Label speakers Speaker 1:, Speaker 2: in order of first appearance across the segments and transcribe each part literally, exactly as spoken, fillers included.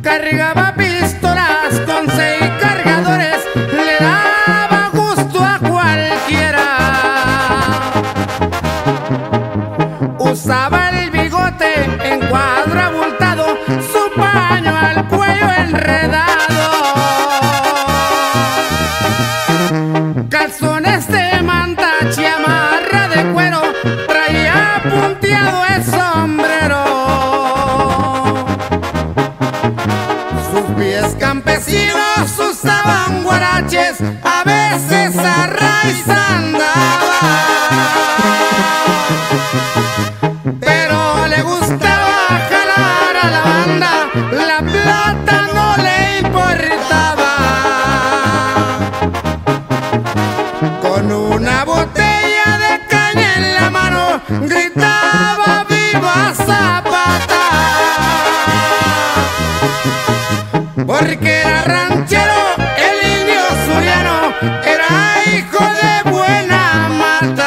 Speaker 1: Cargaba pistolas con seis cargadores, le daba gusto a cualquiera. Usaba el bigote en cuadro abultado, su paño al cuello enredado, calzones de manta, chamarra de cuero, traía punteado el sombrero. Sus pies campesinos usaban guaraches, a veces a raíz andaba, pero le gustaba jalar a la banda, la plata no le importaba. Con una botella de caña en la mano, gritaba ¡viva Zapata! Porque era ranchero, el indio suriano, era hijo de buena mata.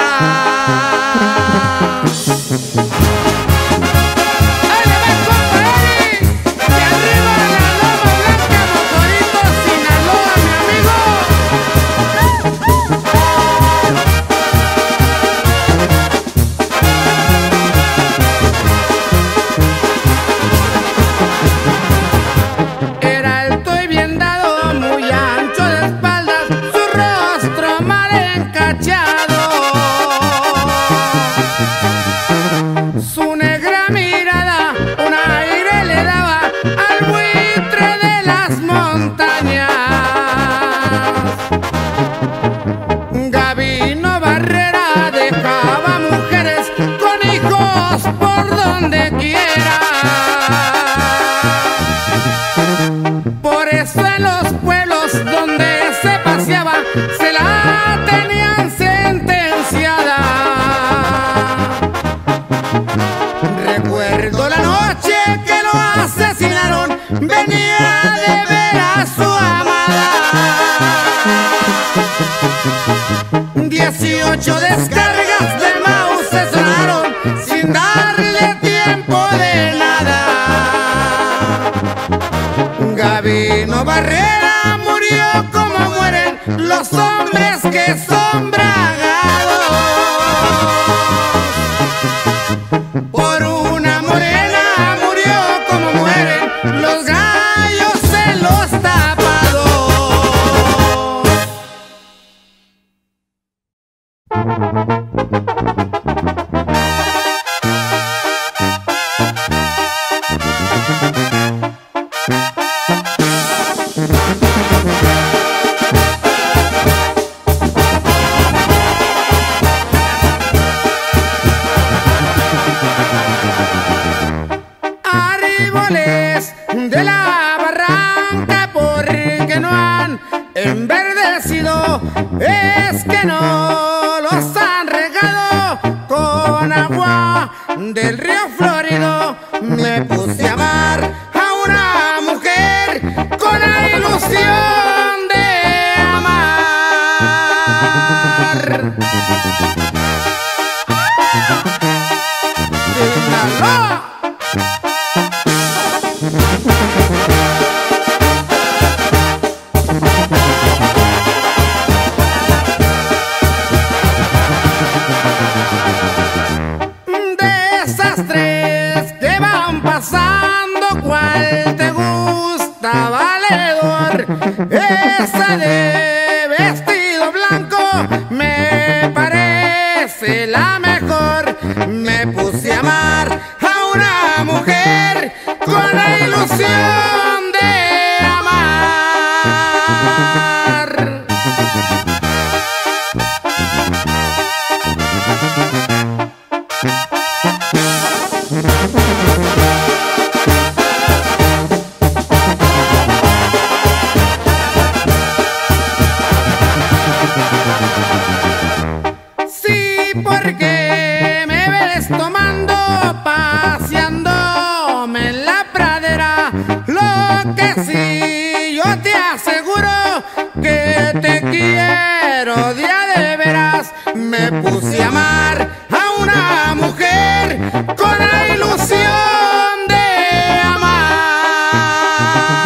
Speaker 1: ¡Ahí le va, compa Eri! ¡De arriba de la Loma Blanca, Mocorito, Sinaloa, mi amigo! Era alto y bien dado, muy ancho de espaldas, su rostro mal encachado. Su negra mirada un aire le daba al buitre de las montañas. Gabino Barrera dejaba mujeres con hijos por donde quiera. Por eso en los pueblos donde se paseaba se la tenían sentenciada. Recuerdo la noche que lo asesinaron, venía de ver a su amada. Dieciocho descargas de Mauser sonaron sin darle tiempo de nada. Gabino Barrera murió como mueren los hombres que son bragados. Por una morena murió como mueren los gallos en los tapados. Árboles de la barranca, porque no han enverdecido, es que no los han regado con agua del río Florido. Me puse a amar a una mujer con la ilusión de amar. Sinaloa. Desastres que van pasando, ¿cuál te gusta, valedor? Esa de vestido blanco me parece la mejor. Me puse a amar a una mujer con la ilusión de amar. Sí, porque me ves tomando, paseándome en la pradera. Lo que sí, yo te aseguro que te quiero de a de veras. Me puse a amar a una mujer con la ilusión de amar.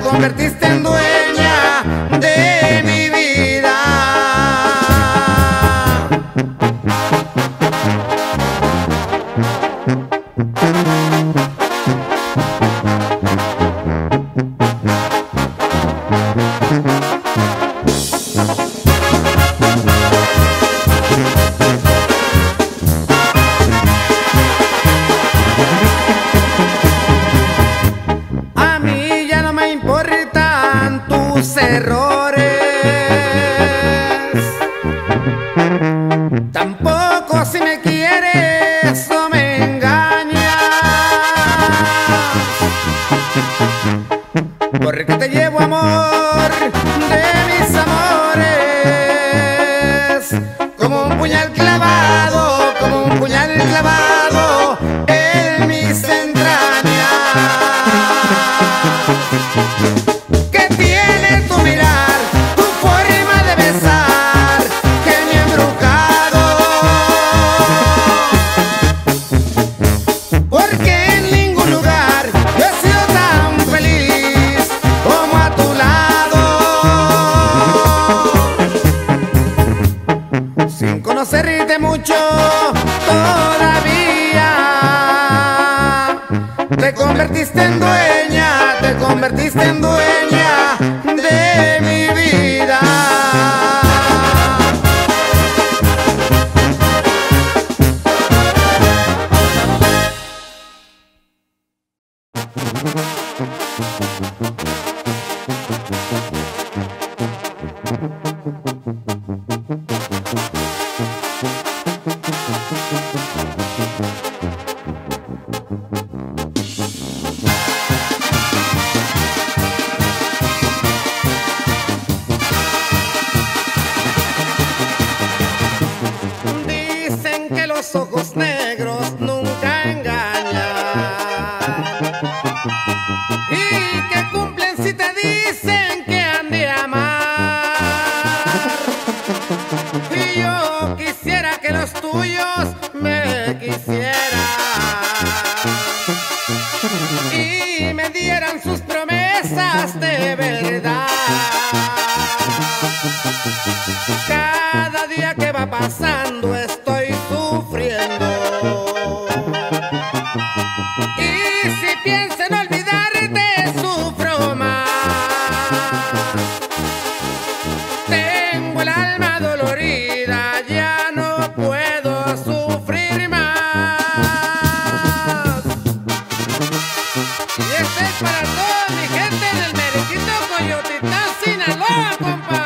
Speaker 1: convertiste en dueña de mi vida. A mí ya no me importan tus errores, tampoco si me quieres o me engañas, porque te llevo amor de mis amores, como un puñal clavado, como un puñal clavado en mis entrañas. ¿Qué tiene tu mirar, tu forma de besar, que me ha embrujado? Porque en ningún lugar yo he sido tan feliz como a tu lado. Sin conocerte mucho todavía, te convertiste en dueña, te convertiste en dueña de mi vida. Dicen que los ojos negros nunca engañan y que cumplen si te dicen que han de amar. Y yo quisiera que los tuyos me quisieran y me dieran sus promesas de verdad. Cada día que va pasando estoy sufriendo, y si pienso en olvidarte sufro más. Tengo el alma dolorida, ya no puedo sufrir más. Y este es para toda mi gente del Meritito Coyotitán, Sinaloa, compa.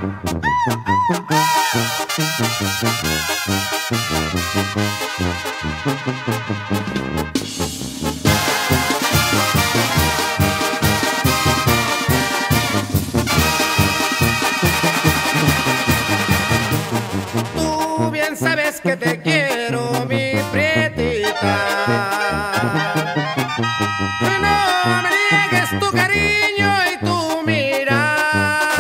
Speaker 1: Tú bien sabes que te quiero, mi prietita. No me niegues tu cariño y tu mirar.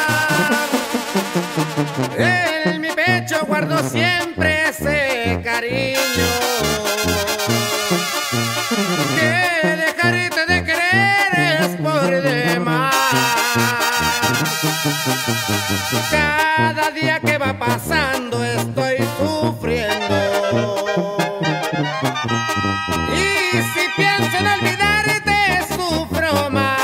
Speaker 1: En mi pecho guardo siempre ese cariño, que dejarte de querer es por demás. Cada día que va pasando estoy sufriendo, y si pienso en olvidarte sufro más.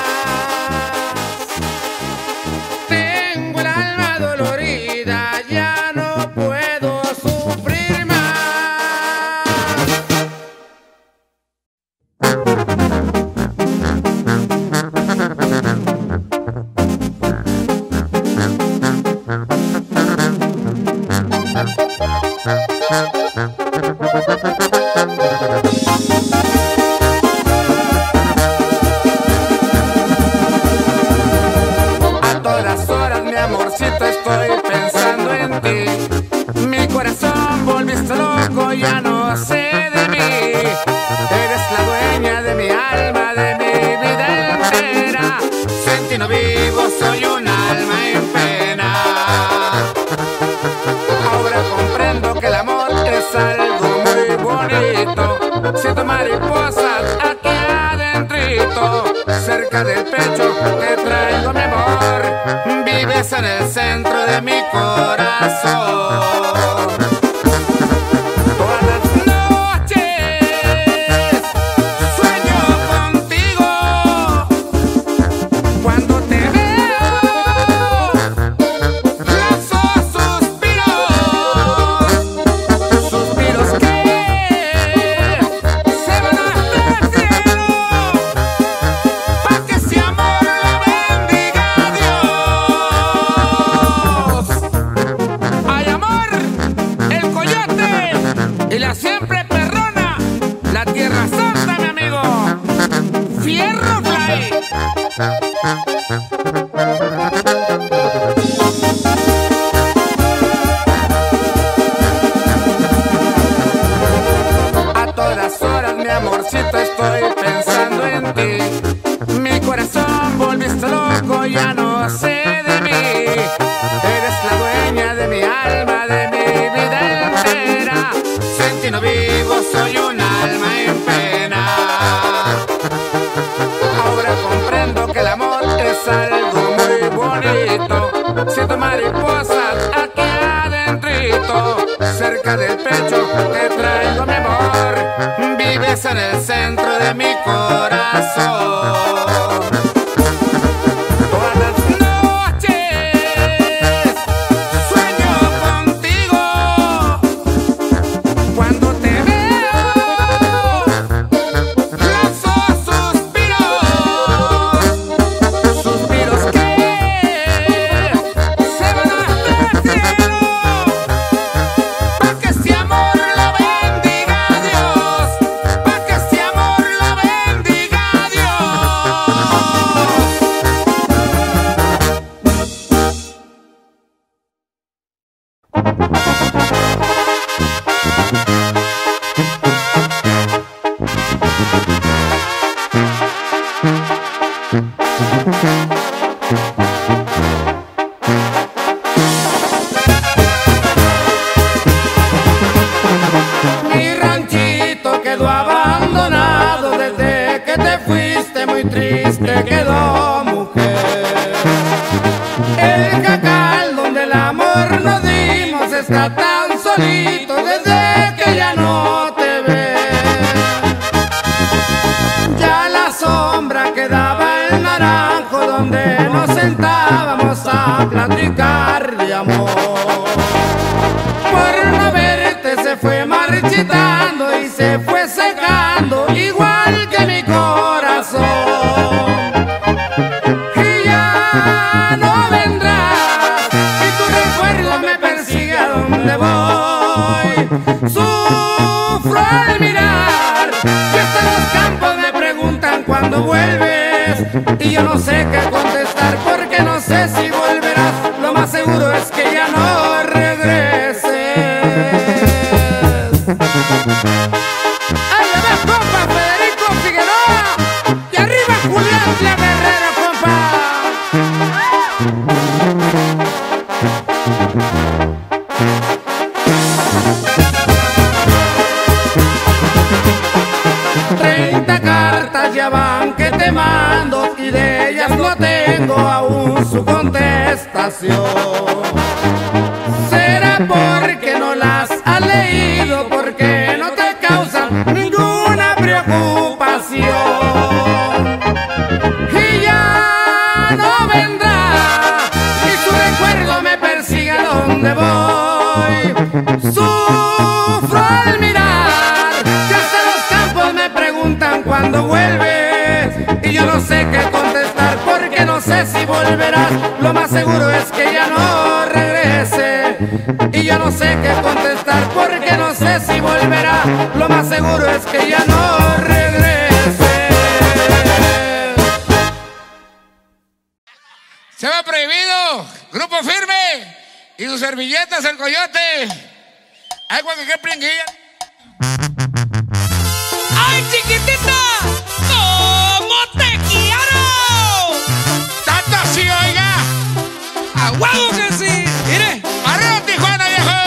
Speaker 1: Tengo el alma dolorida, ya no puedo sufrir más. A todas horas, mi amorcito, estoy pensando en ti. Mi corazón volviste loco, ya no sé de mí. Eres la dueña de mi alma, de mi vida entera. Sin ti no vivo, soy un alma en pena. Ahora comprendo que el amor es algo muy bonito. Siento mariposas aquí adentrito, cerca del pecho, vives en el centro de mi corazón. Todas las noches sueño contigo. Cuando te veo lanzo suspiros, suspiros que se van hasta el cielo, pa' que ese amor lo bendiga Dios. Hay amor, el coyote y la siempre perrona, la tierra santa, mi amigo. Fierro Fly. A todas horas, mi amorcito, estoy pensando en ti. Mi corazón volviste loco, ya no sé de mí. Eres la dueña de mi alma, de mi vida entera. Sin ti no vivo, soy un alma en pena. Ahora comprendo que el amor es algo muy bonito. Siento mariposas aquí adentrito, cerca del pecho te traigo mi amor. Vives en el centro de mi corazón. Todas las noches sueño contigo. Cuando te veo lanzo suspiros, suspiros que se van hasta el cielo, pa' que ese amor lo bendiga Dios, pa' que ese amor lo bendiga Dios. Mi ranchito quedó abandonado desde que te fuiste, muy triste quedó, mujer. El jacal donde el amor nos dimos está tan solito desde que ya no te ve. Ya la sombra quedaba el naranjo donde nos sentábamos a platicar de amor. Por no verte se fue marchitando y se fue secando igual que mi corazón. Y ya no vendrás y tu recuerdo me persigue a donde voy. Sufro al mirar que hasta los campos me preguntan cuándo vuelves, y yo no sé qué contestar porque no sé si volverás. Lo más seguro es que ya no regreses. ¡Ahí le ves, compa! Federico Figueroa y arriba Julián La Guerrera, compa. Treinta cartas ya van que te mando y de ellas no tengo aún su contestación. ¿Será porque no las has leído? Porque no te causan ninguna preocupación. Y ya no vendrá y su recuerdo me persigue a donde voy. Sufro al mirar que hasta los campos me preguntan cuándo vuelves, y yo no sé qué contestar porque no sé si volverás. Lo más seguro es que ya no regrese, y yo no sé qué contestar porque no sé si volverá. Lo más seguro es que ya no regrese.
Speaker 2: Se va prohibido, Grupo Firme y sus servilletas, el coyote. Ay, cuando que pringuilla.
Speaker 3: ¡Ay, chiquitita! ¿Cómo te quiero?
Speaker 2: ¡Tanto así, oiga!
Speaker 3: ¡A huevo que sí! ¡Mire!
Speaker 2: ¡Arriba, Tijuana, viejo!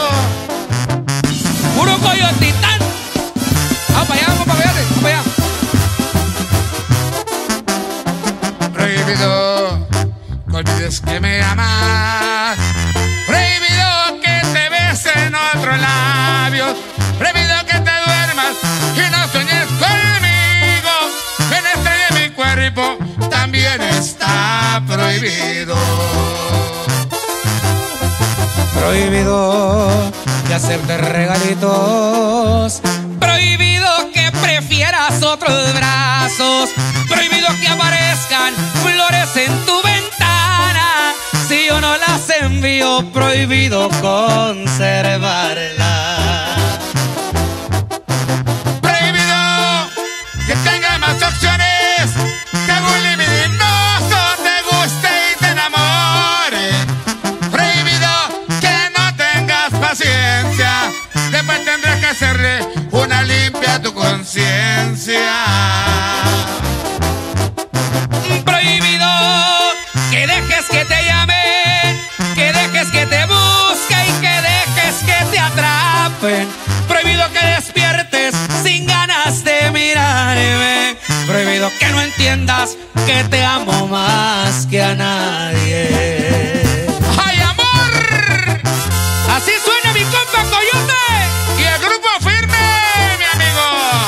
Speaker 3: ¡Puro coyotitán! ¡Vamos para allá, vamos para allá! ¡Vamos para allá!
Speaker 2: Prohibido, no olvides que me amas. también está prohibido.
Speaker 3: Prohibido que hacerte regalitos, prohibido que prefieras otros brazos, prohibido que aparezcan flores en tu ventana. Si yo no las envío, prohibido conservarlas.
Speaker 2: Prohibido que tengas más opciones, que algún libidinoso te guste y te enamore. Prohibido que no tengas paciencia, después tendrás que hacerle una limpia a tu conciencia.
Speaker 3: Prohibido que dejes que te llame, que dejes que te busque y que dejes que te atrapen. Prohibido que despiertes sin ganas de mirarme. Prohibido que no entiendas que te amo más que a nadie.
Speaker 2: ¡Ay, amor!
Speaker 3: Así suena mi compa Coyote
Speaker 2: Y el Grupo Firme, mi amigo.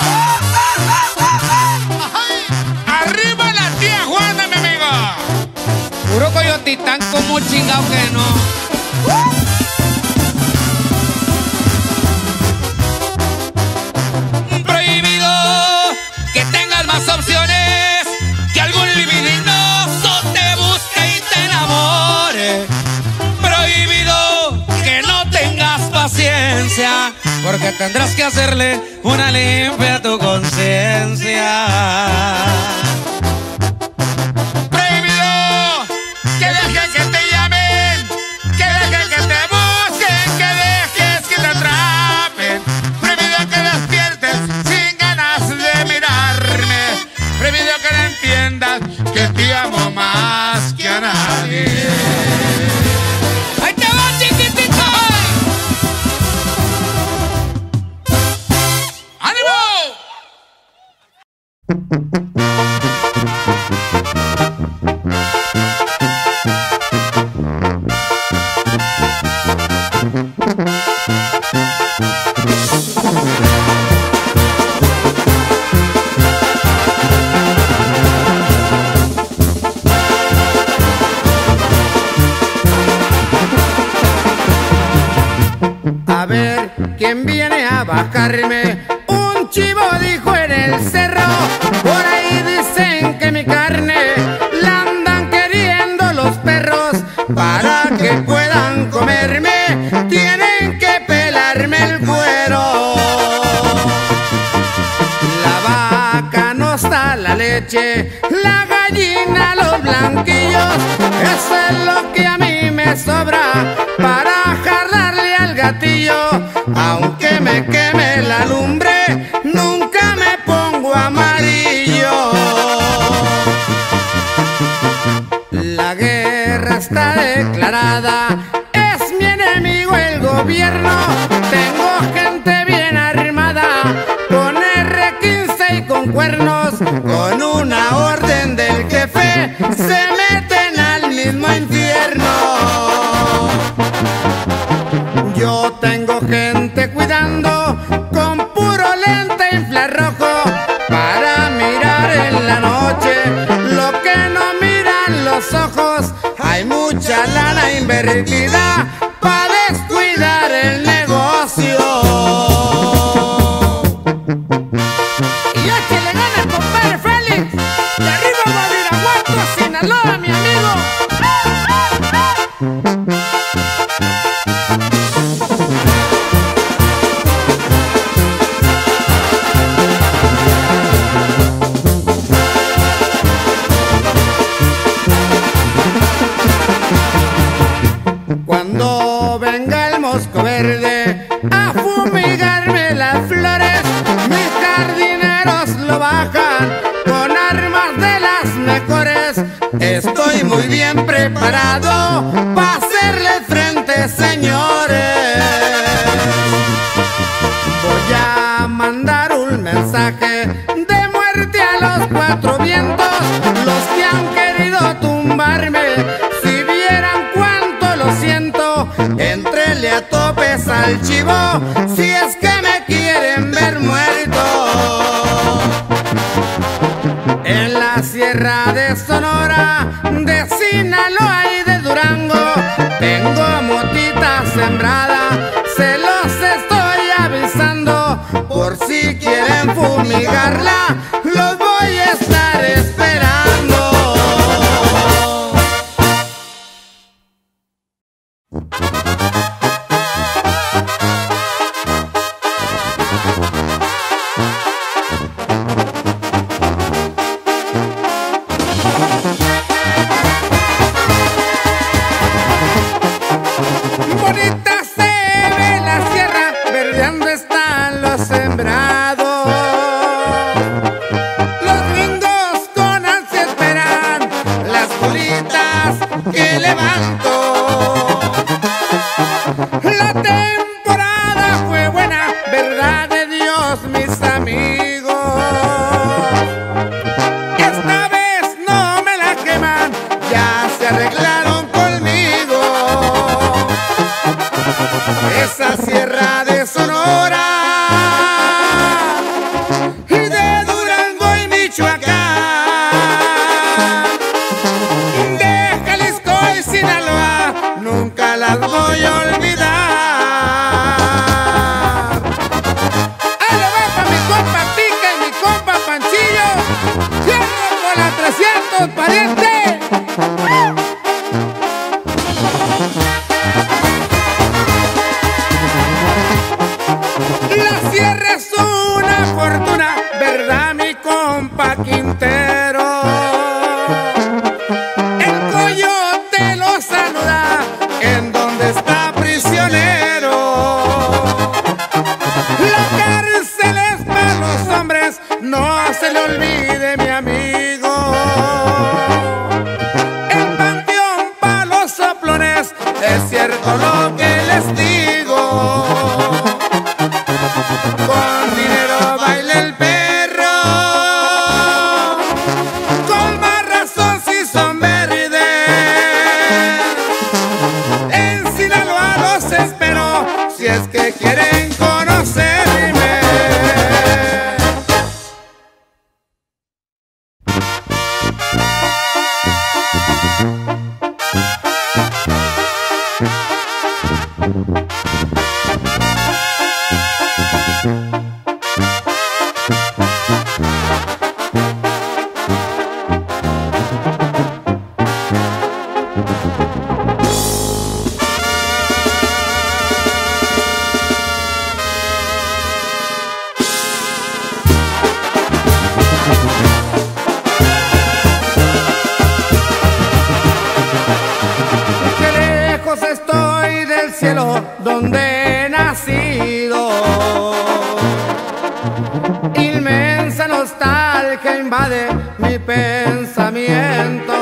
Speaker 2: Ay, arriba la tía Juana, mi amigo.
Speaker 3: puro coyotitán como chingado que no. Prohibido que tengas más opciones, que algún libidinoso te busque y te enamore. Prohibido que no tengas paciencia, porque tendrás que hacerle una limpia a tu conciencia.
Speaker 2: Prohibido que dejes que te llamen, que dejes que te busquen, que dejes que te atrapen. Prohibido que despiertes sin ganas de mirarme. Prohibido que no entiendas que te amo más que a nadie.
Speaker 3: ¡Ahí te va, chiquitito!
Speaker 2: ¡Ánimo!
Speaker 1: A ver, ¿quién viene a bajarme? Un chivo dijo en el cerro. Por ahí dicen que mi carne la andan queriendo los perros. Para que puedan comerme, tienen que pelarme el cuero. La vaca no está la leche, la gallina los blanquillos. Eso es lo que a mí me sobra para jalarle al gatillo. Aunque me queme la lumbre, nunca me pongo amarillo. La guerra está declarada, es mi enemigo el gobierno. Tengo gente bien armada, con erre quince y con cuernos. Con una orden del jefe, se meten al mismo infierno. Yo tengo gente cuidando con puro lente infrarrojo para mirar en la noche lo que no miran los ojos. Hay mucha lana invertida para descuidar el negocio. Y échale ganas, compadre Félix. De arriba Badiraguato, Sinaloa, mi amigo. Cuando venga el mosco verde a fumigarme las flores, mis jardineros lo bajan con armas de las mejores. Estoy muy bien preparado para hacerle frente, señores. Voy a mandar un mensaje de muerte a los cuatro vientos, los que han querido tumbarme. Si vieran cuánto lo siento, entrele a topes al chivo si es que me quieren ver muerto. En la sierra tierra de Sonora, de Sinaloa y de Durango. Tengo motita sembrada, se los estoy avisando. Por si quieren fumigarla, los voy a estar esperando. Bonita se ve la sierra, verdeando están los sembrados. Los gringos con ansia esperan las bolitas que levanto. La temporada fue buena, verdad de Dios, mis amigos. Esta vez no me la queman, ya se arreglaron conmigo. Esa sierra de Sonora y de Durango y Michoacán, de Jalisco y Sinaloa, nunca las voy a olvidar. ¡Ahí lo va pa' mi compa Pica y mi compa Panchillo! ¡Cierro con la trescientos, pariente! La sierra es una fortuna, ¿verdad, mi compa Quintero? El coyote lo saluda en donde está prisionero. La cárcel es para los hombres, no se le olvide, mi amigo. El panteón para los soplones, es cierto lo que les digo. Con dinero baila el perro, con más razón si son verdes. En Sinaloa los espero, si es que quieren conocerme. Qué lejos estoy del cielo donde he nacido. Inmensa nostalgia invade mi pensamiento.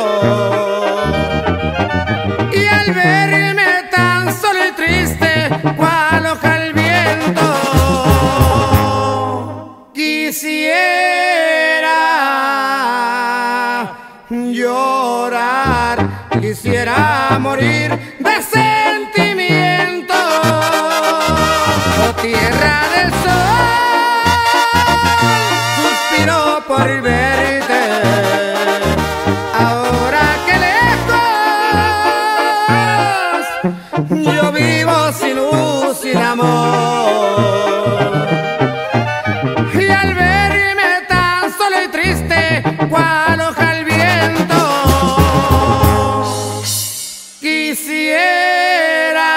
Speaker 1: Y al verme tan solo y triste, cual hoja al viento, quisiera llorar, quisiera morir de sentimiento. Oh, tierra del sol, suspiro por verte. Ahora que lejos yo vivo sin luz, sin amor. Y al verme tan solo y triste, cual hoja al viento, quisiera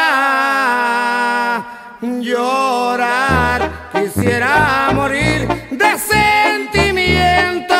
Speaker 1: llorar, quisiera morir de sentimiento.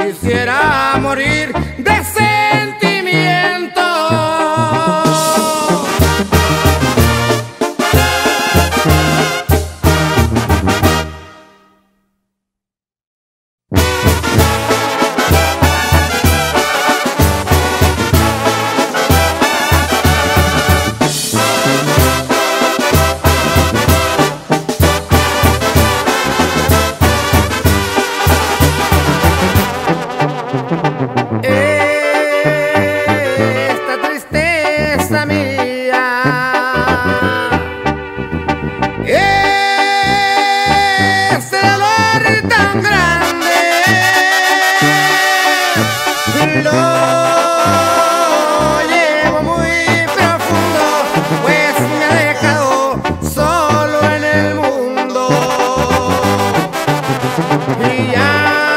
Speaker 1: quisiera morir de sentimiento. Esta tristeza mía, este dolor tan grande, lo llevo muy profundo, pues me ha dejado solo en el mundo. Y ya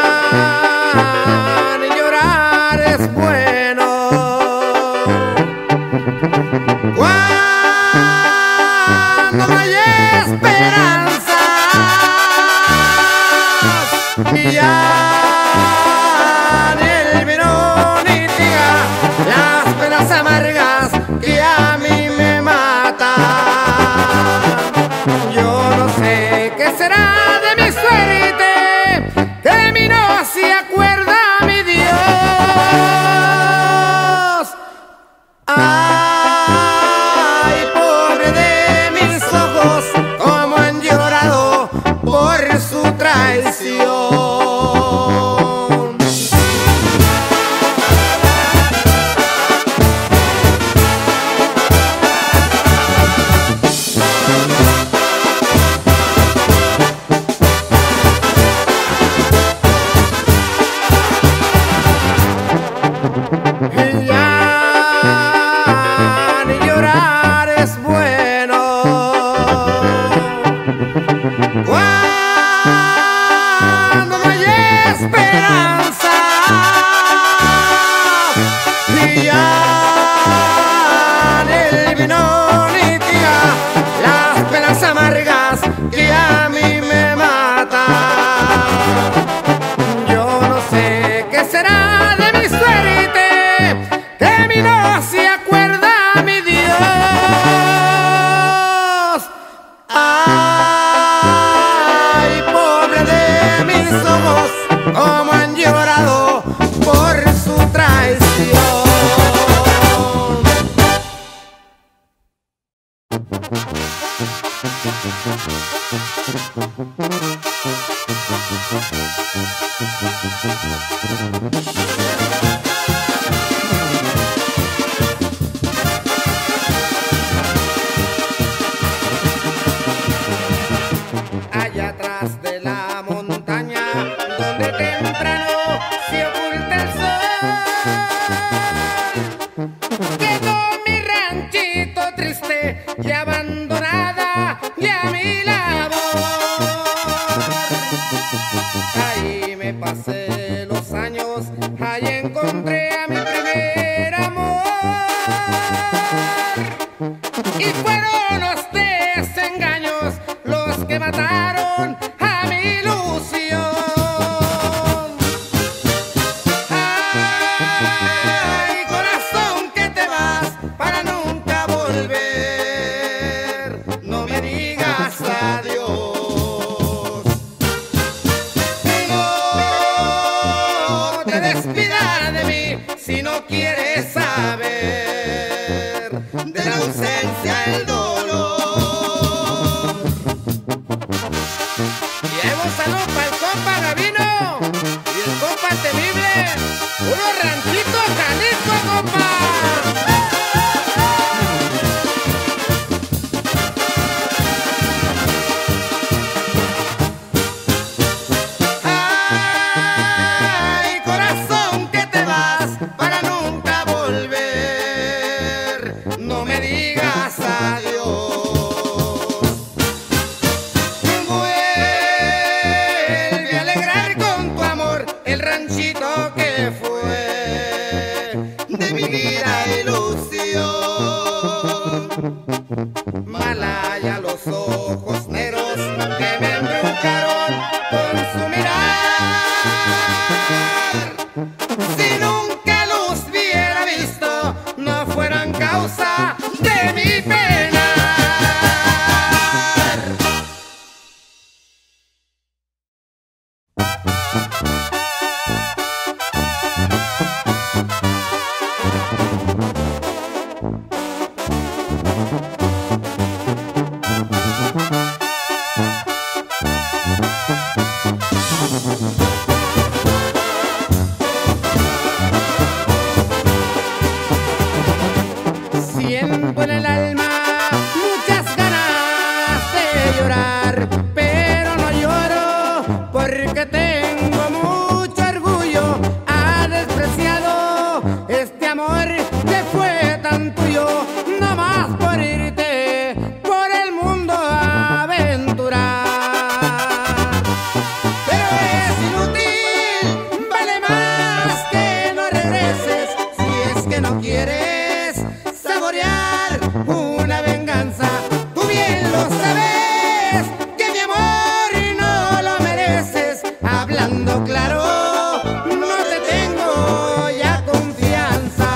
Speaker 1: cuando no hay esperanza, ya ni el vino mitiga las penas amargas que a mí me matan. Yo no sé qué será de mi suerte, que de mí no se acuerda mi Dios. Ay, pobre de mis ojos, cómo han llorado por su traición. Y ya cuando no hay esperanza, y ya ni el vino mitiga las penas amargas que a mí me matan. Yo no sé qué será de mi suerte, que de mí no se acuerda mi Dios. Ay, pobre de mis ojos, cómo han llorado por su traición. Allá atrás de la montaña, donde temprano se oculta el sol, quedó mi ranchito triste y abandonada ya mi labor. Ahí me pasé los años, ahí encontré a mi primer amor, y fueron los desengaños los que mataron a mi ilusión. Ay, corazón, que te vas para nunca volver, no me digas adiós. No te despidas de mí si no quieres saber de la ausencia, el dolor. Salud para el compa Gavino y el compa Temible, unos ranchitos Jalisco, compa. Ay, corazón, que te vas para nunca volver, no me digas adiós. Que fue de mi vida ilusión, malaya los ojos negros que me embrujaron con su mirar. en el alma muchas ganas de llorar, pero no lloro porque tengo mucho orgullo. Ha despreciado este amor que fue tan tuyo, no más por irte por el mundo a aventurar. Pero es inútil, vale más que no regreses si es que no quieres saborear una venganza. Tú bien lo sabes que mi amor no lo mereces. Hablando claro, no te tengo ya confianza.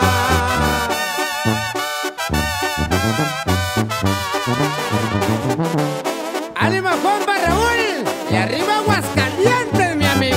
Speaker 1: ¡Ánimo, compa Raúl! ¡Y arriba Aguascalientes, mi amigo!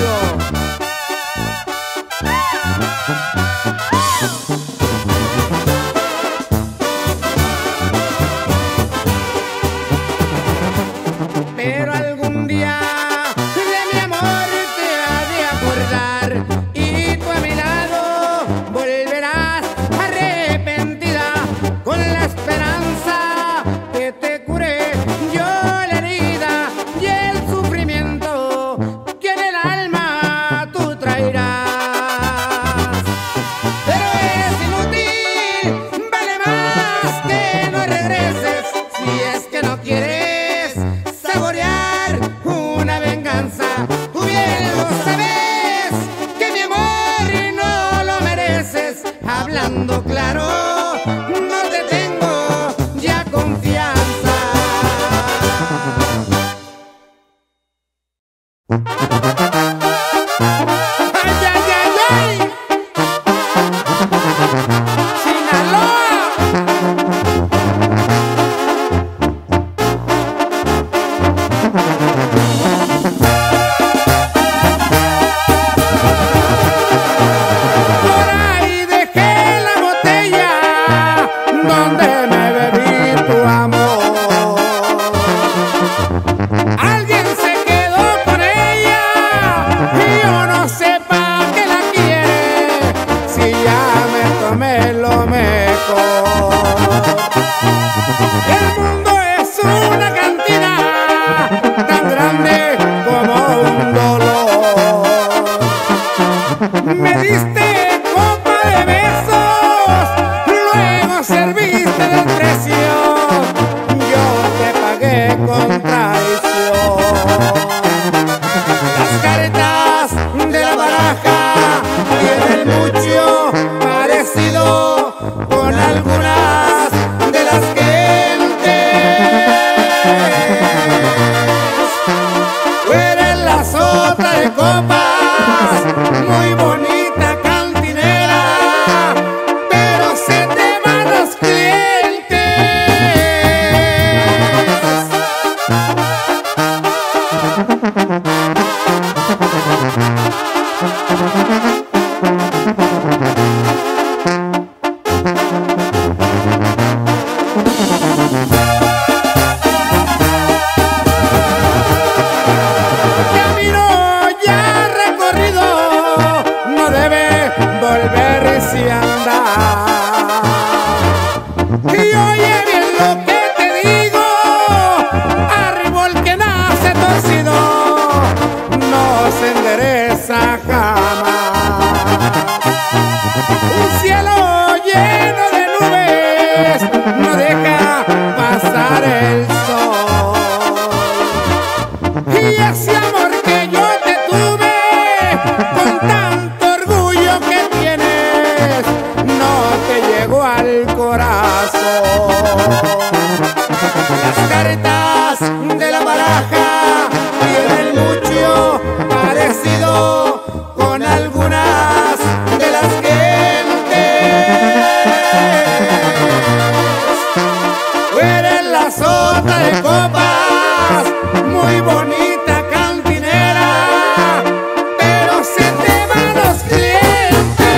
Speaker 1: Pero algún día de mi amor te has de acordar, y tú a mi lado volverás arrepentida, con la esperanza que te cure yo la herida y el sufrimiento que en el alma tú traerás. Pero es inútil, vale más que no regreses si es que no quieres saborear una venganza. Tú bien lo sabes que mi amor no lo mereces. Hablando claro, no te tengo ya confianza. ¡Ay, ay, ay, ay! ¡Sinaloa! Por ahí dejé la botella donde me bebí tu amor. Alguien se quedó con ella y yo no sé pa' qué la quiere si ya me tomé lo mejor. El mundo es una cantina tan grande como un dolor. Me diste copa de besos, luego serviste del precio, yo te pagué con traición. Las cartas de la baraja tienen mucho parecido con algunas de las gentes. Tú eres la sota de copas, muy bonita cantinera, pero se te van los clientes. Camino ya recorrido, no debe volverse a andar. Y oye bien lo que te digo, arriba el que nace torcido no se endereza jamás. Un cielo lleno de nubes no deja pasar el sol. Y ese amor que yo te tuve con tanto orgullo que tienes no te llegó al corazón. Las cartas de la baraja tienen mucho parecido con algunas de las gentes. Tú eres la sota de copas, muy bonita cantinera, pero se te van los clientes.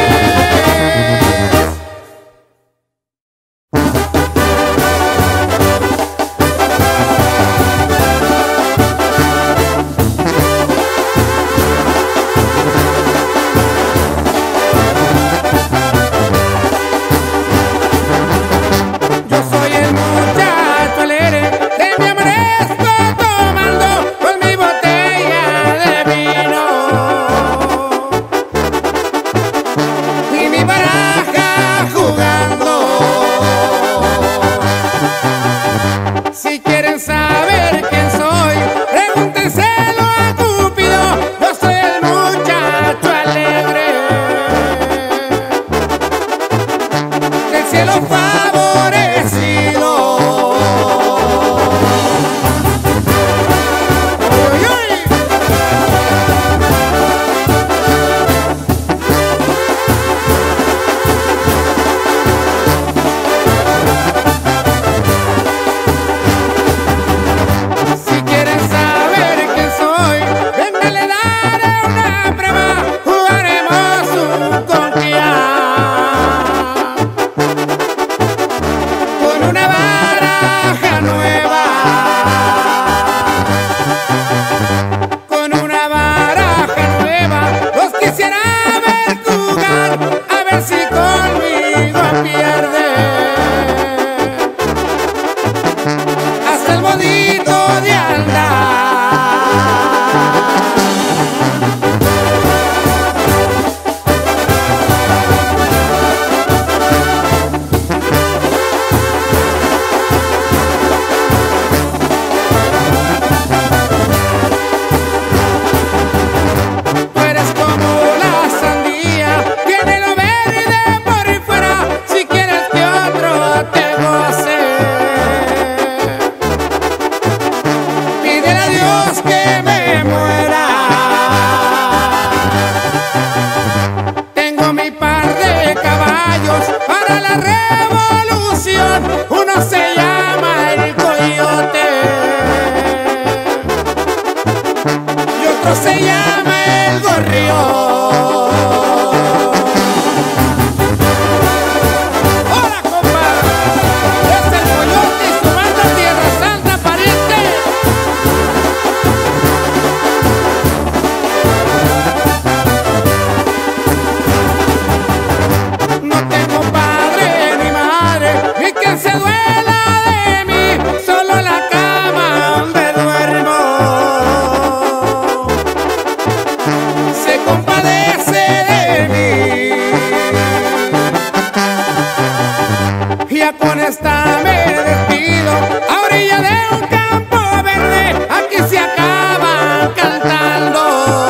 Speaker 1: con esta me despido. A orilla de un campo verde, aquí se acaban cantando.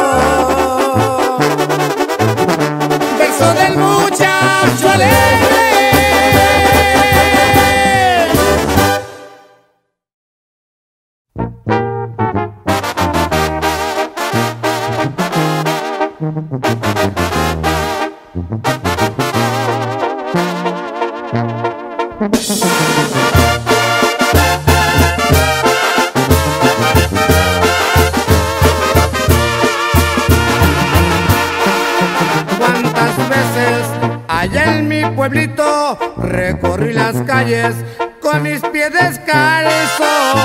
Speaker 1: Verso del muchacho alegre. Cuántas veces allá en mi pueblito recorrí las calles con mis pies descalzos,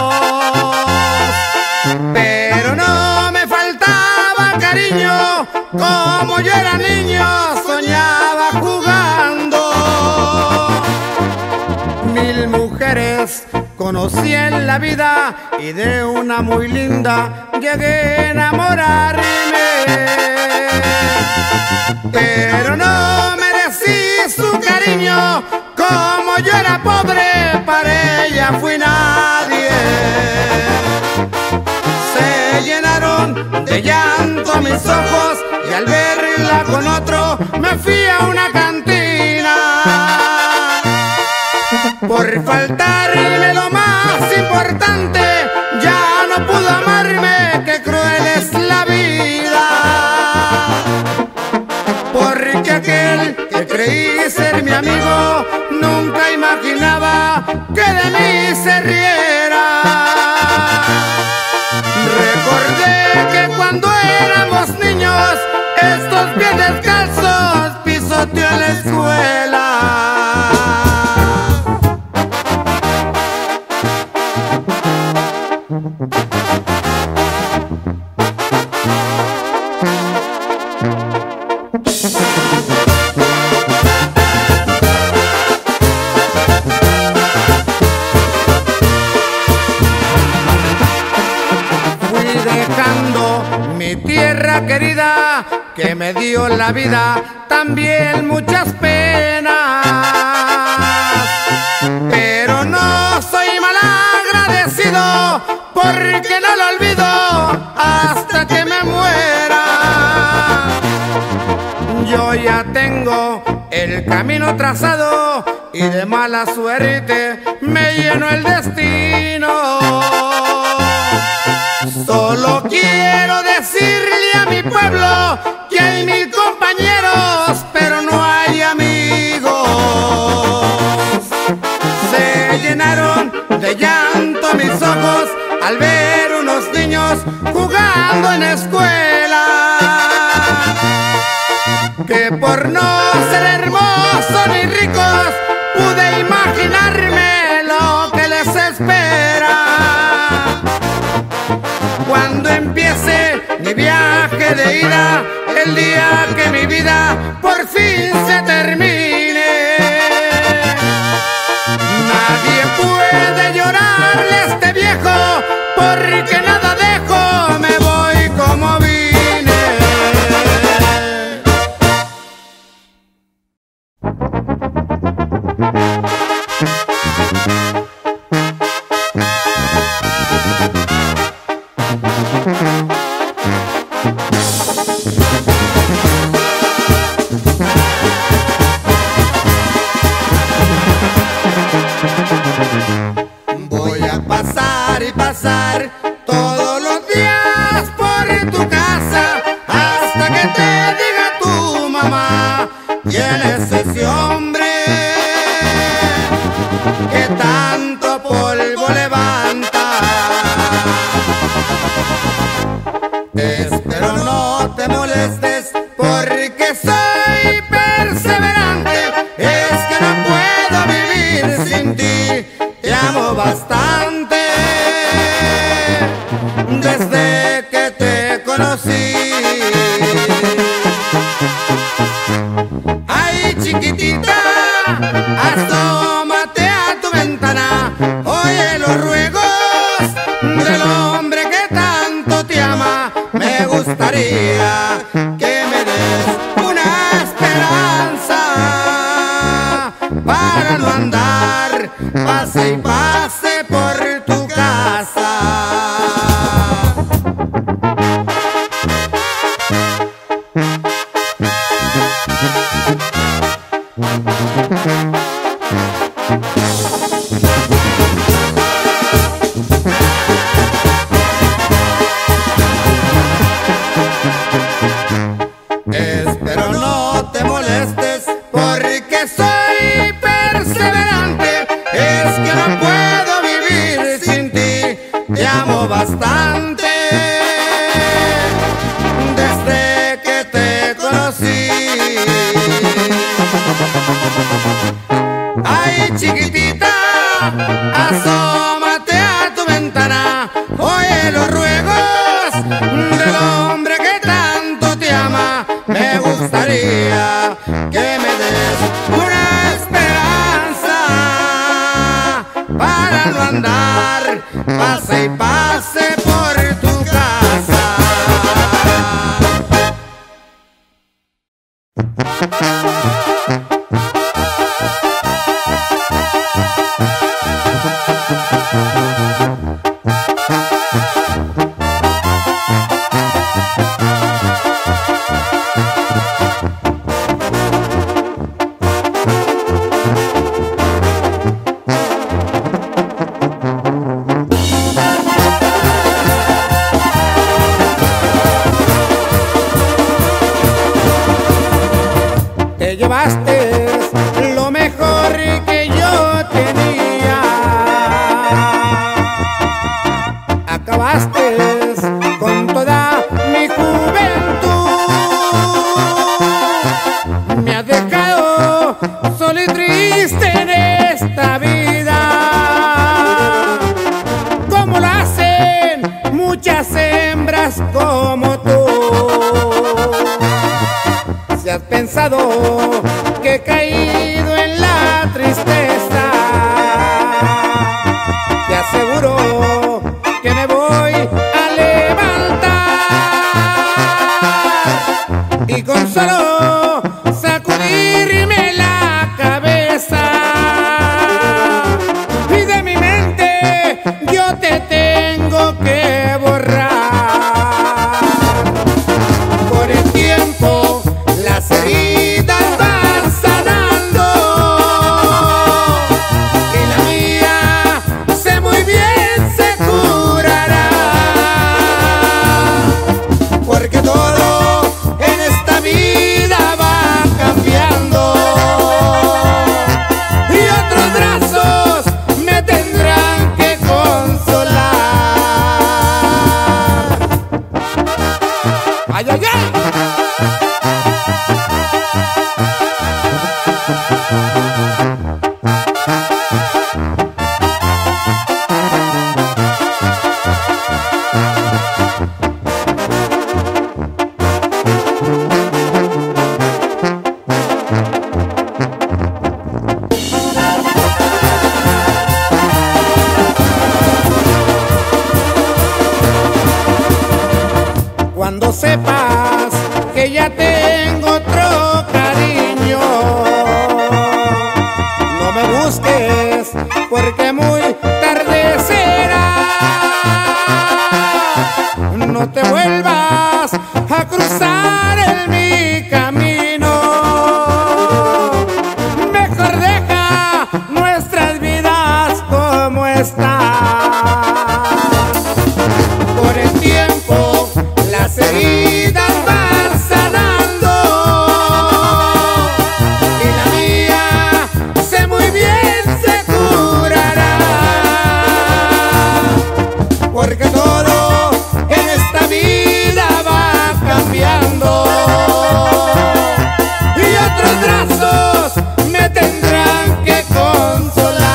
Speaker 1: pero no me faltaba cariño, como yo era niño soñaba jugando. Mil mujeres conocí en la vida y de una muy linda llegué a enamorarme, pero no merecí su cariño, como yo era pobre para ella fui nadie. Se llenaron de llanto mis ojos y al verla con otro me fui a una cantina. Por faltarme lo más importante, ya no pudo amarme, qué cruel es la vida. Porque aquel que creí ser mi amigo, nunca imaginaba que de mí se riera. Recordé que cuando éramos niños, estos pies descalzos pisoteó en la escuela. Fui dejando mi tierra querida, que me dio la vida, también muchas penas, pero no soy mal agradecido, porque no lo olvido hasta que me muera. Yo ya tengo el camino trazado y de mala suerte me llenó el destino. Solo quiero decirle a mi pueblo que hay mil compañeros, pero no hay amigos. Se llenaron de llanto mis ojos al ver unos niños jugando en escuela, que por no ser hermosos ni ricos pude imaginarme lo que les espera. Cuando empiece mi viaje de ida, el día que mi vida por fin se termine, nadie puede llorarle a este viejo, porque nada dejo, me voy como vine. Voy a pasar y pasar todos los días por tu casa, hasta que te diga tu mamá quién es ese hombre que tanto polvo levanta. Espero no te molestes, porque soy perseverante, es que no puedo vivir sin ti, te amo bastante desde que te conocí. Ay, chiquitita, pase y pase por tu casa. Espero no te molestes porque soy perseverante. Es que no puedo vivir sin ti, te amo bastante. Desde que te conocí. Ay, chiquitita, asómate a tu ventana. Oye los ruegos del hombre que tanto te ama. Me gustaría que me des una esperanza para no andar pase y pase por tu casa. Te llevaste lo mejor que yo tenía. Acabaste con toda mi juventud. Me has dejado solo y triste en esta vida, como lo hacen muchas hembras como tú. Si has pensado que he caído en la tristeza, te aseguro que me voy a levantar y con solo sacudirme la cabeza y de mi mente yo te tengo que borrar. Por el tiempo las heridas van sanando y la mía sé muy bien se curará, porque todo en esta vida va cambiando y otros brazos me tendrán que consolar. ¡Ay, ay, ay! Cuando sepas que ya tengo otro cariño, no me busques porque muy tarde será. No te vuelvas a cruzar en mi camino, mejor deja nuestras vidas como están. Por el tiempo las heridas van sanando y la mía sé muy bien se curará, porque todo en esta vida va cambiando y otros brazos me tendrán que consolar.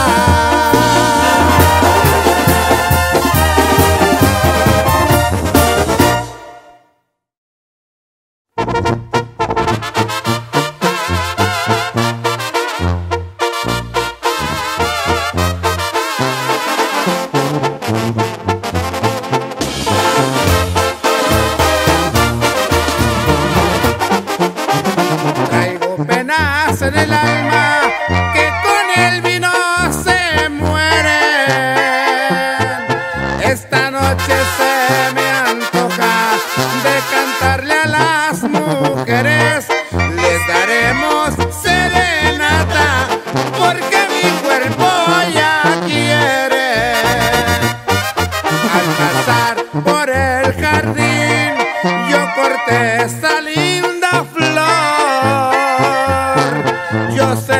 Speaker 1: Traigo penas en el alma que con el vino se muere.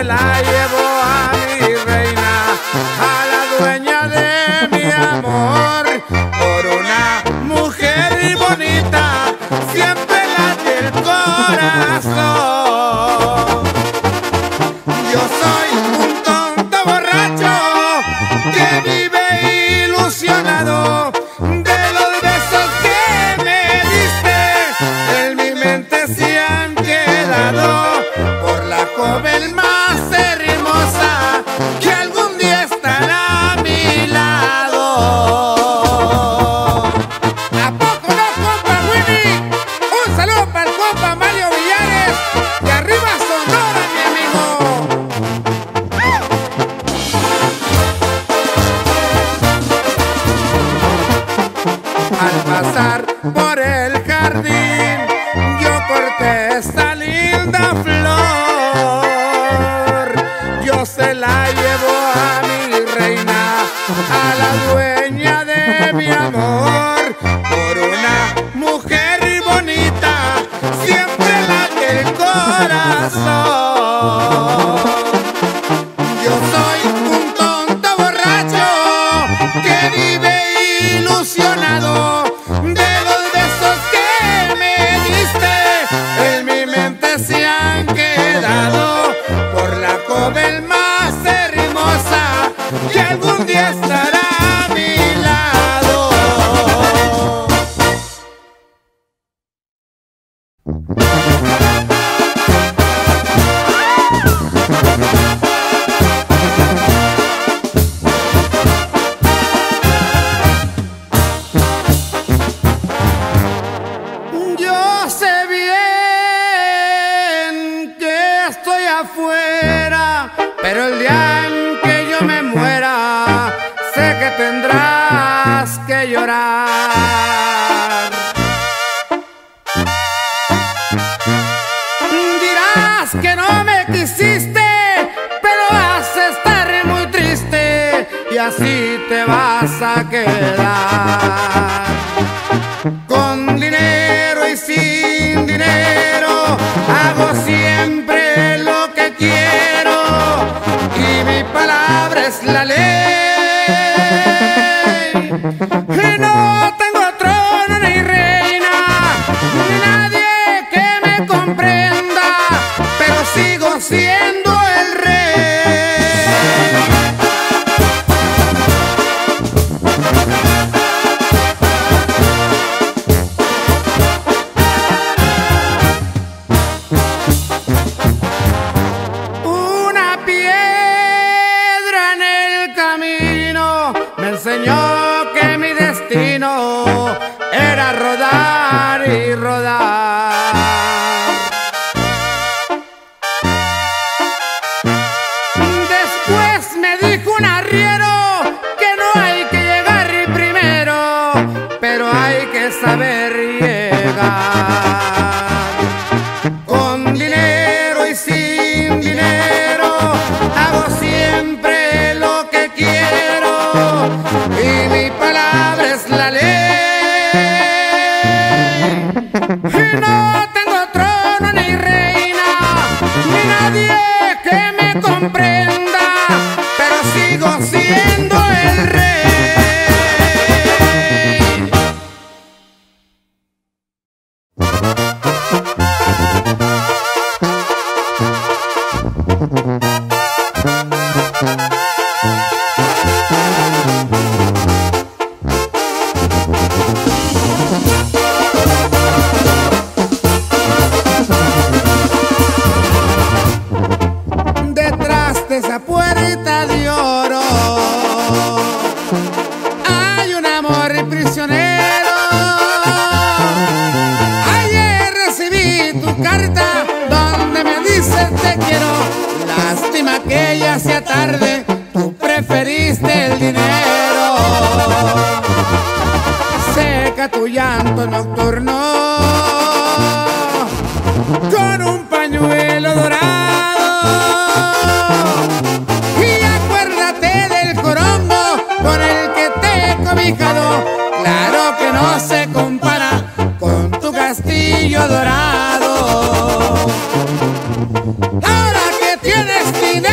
Speaker 1: la llevo a mi reina, a la dueña de mi amor, por una mujer bonita, siempre late el corazón. Yo soy un tonto borracho que vive ilusionado de los besos que me diste, en mi mente se han quedado por la joven más hermosa que algún día estará a mi lado. ¿A poco no, compa Willy? Un saludo para el compa Mario Villares, de arriba Sonora, mi amigo. Al pasar por el jardín, yo corté esta linda flor. Yo se la llevo a mi reina, a la dueña de mi amor, por una mujer bonita, siempre late el corazón. Yo soy un tonto borracho que vive ilusionado de los besos que me diste, en mi mente se han quedado por la joven más hermosa que algún día estará a mi lado. Yo sé bien que estoy afuera, pero el día en que yo me muera, sé que tendrás que llorar. Dirás que no me quisiste, pero vas a estar muy triste y así te vas a quedar. Con dinero y sin dinero hago siempre lo que quiero y mi palabra es la ley. Y no tengo trono ni reina, ni nadie que me comprenda, pero sigo siendo el rey. Una piedra en el camino me enseñó que mi destino era rodar y rodar. Después me dijo un arriero que no hay que llegar primero, pero hay que saber llegar. Con dinero y sin dinero hago siempre lo que quiero y mi palabra es la ley. Y no tengo trono ni reina, ni nadie que me comprenda, pero sigo siendo el rey. Detrás de esa puerta de oro hay un amor prisionero. Ayer recibí tu carta donde me dices te quiero. Lástima que ya sea tarde, tú preferiste el dinero. Seca tu llanto nocturno con un pañuelo dorado y acuérdate del corongo con el que te he cobijado. Claro que no se compara con tu castillo dorado. Ahora que tienes dinero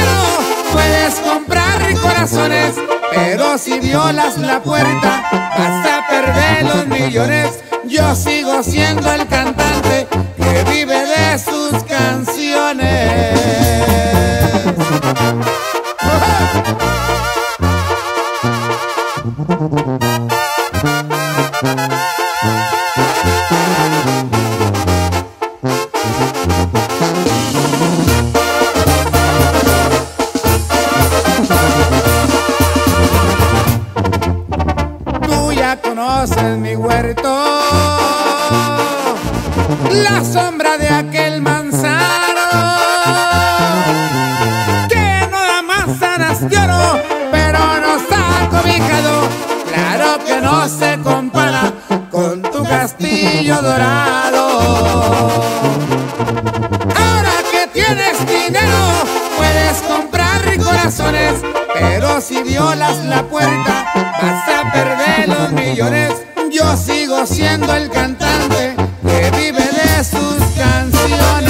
Speaker 1: corazones, pero si violas la puerta vas a perder los millones. Yo sigo siendo el cantante que vive de sus canciones. Tú ya conoces mi huerto, la sombra de aquel manzano que no da manzanas de oro, pero nos ha cobijado. Claro que no se compara con tu castillo dorado. Ahora que tienes dinero puedes comprar corazones, pero si violas la puerta vas a perder los millones. Yo sigo siendo el cantante que vive de sus canciones.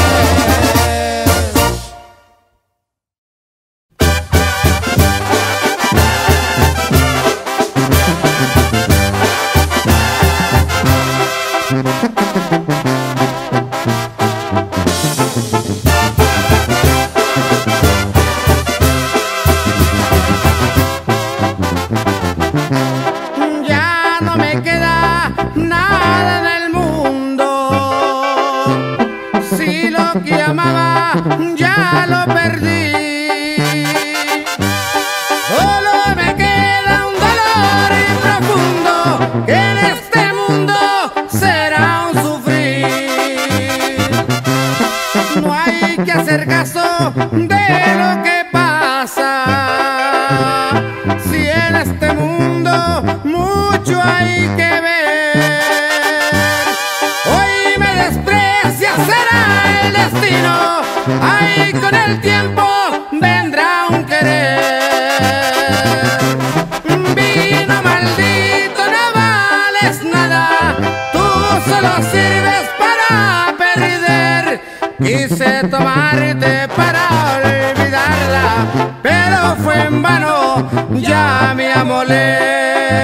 Speaker 1: Ya no me queda nada en el mundo, si lo que amaba ya lo perdí. Solo me queda un dolor profundo, que en este mundo será un sufrir. No hay que hacer caso de lo que pasa, si en este mundo mucho hay que ver. Hoy me desprecia, será el destino, ay, con el tiempo vendrá un querer. Vino maldito, no vales nada, tú solo sirves para perder. Quise tomarte para olvidarla, pero fue en vano, ya me amolé.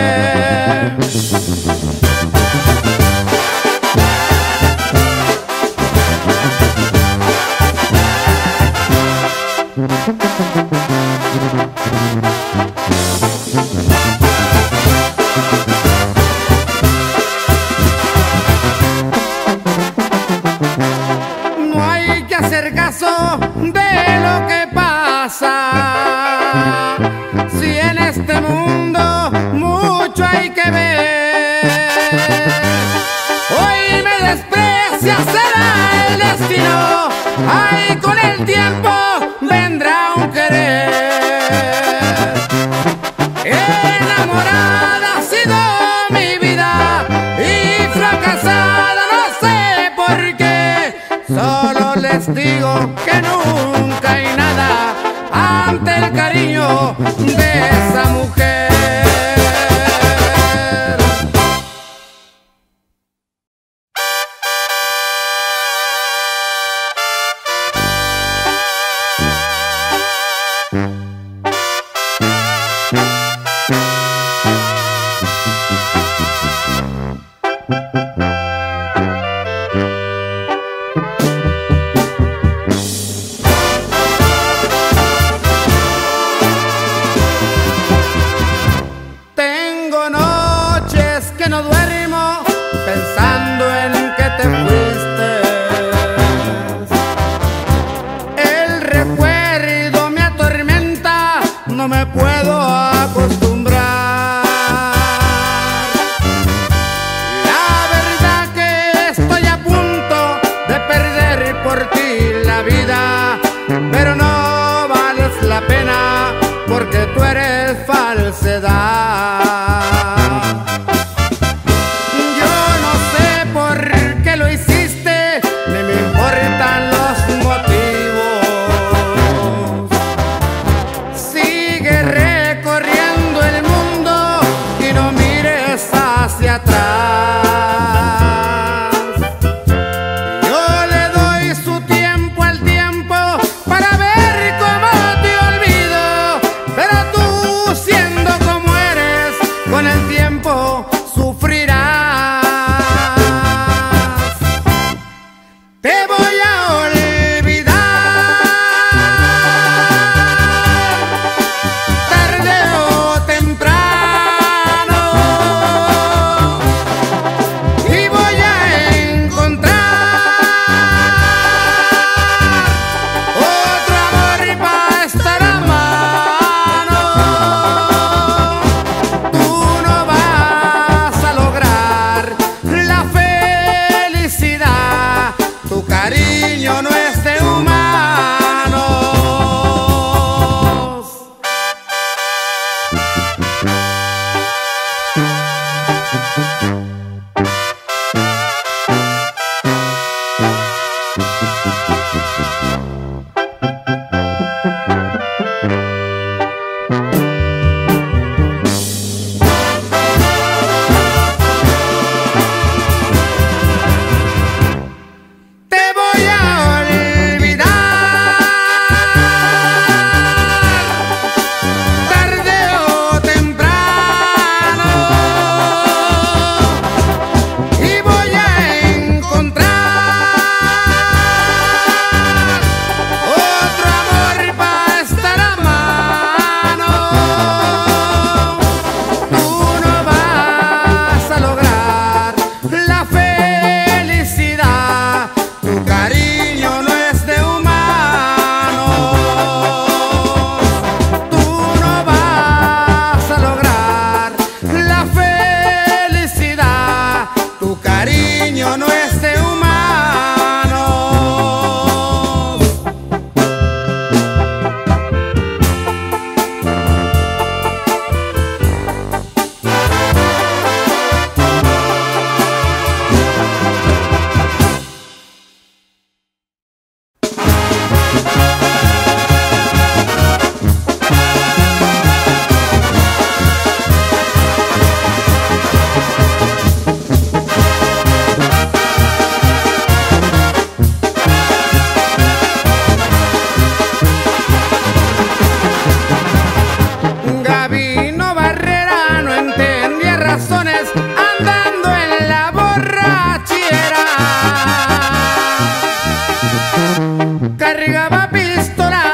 Speaker 1: No hay que hacer caso de lo que pasa, si en este mundo mucho hay que ver. Hoy me desprecia, será el destino, ay, con el tiempo vendrá un querer. Enamorada ha sido mi vida y fracasada no sé por qué. Solo les digo que nunca hay nada ante el cariño de esa mujer.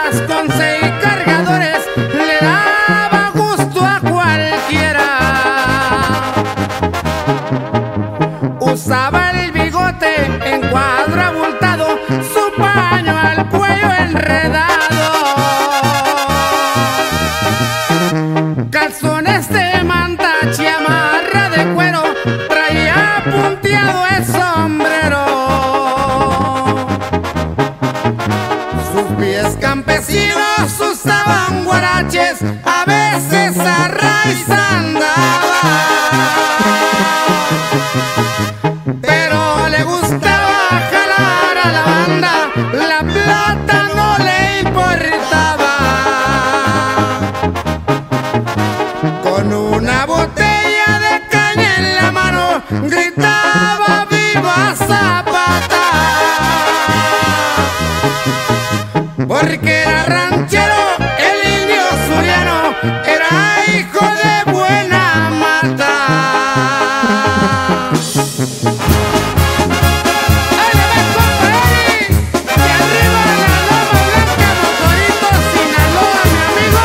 Speaker 1: pistolas con seis cargadores le daba gusto a cualquiera. Usaba el bigote en cuadro abultado, su paño al cuello enredado, calzones de manta, chamarra de cuero, traía punteado el sombrero. Sus pies campesinos usaban guaraches, a veces a raíz andaba, pero le gustaba jalar a la banda, la plata no le importaba. Con una botella de caña en la mano gritaba viva Zapata, porque era ranchero el indio Suriano, era hijo de buena mata. ¡Dale, ven, compa Eri! ¡De arriba la Loma Blanca, Mocorito, Sinaloa, mi amigo!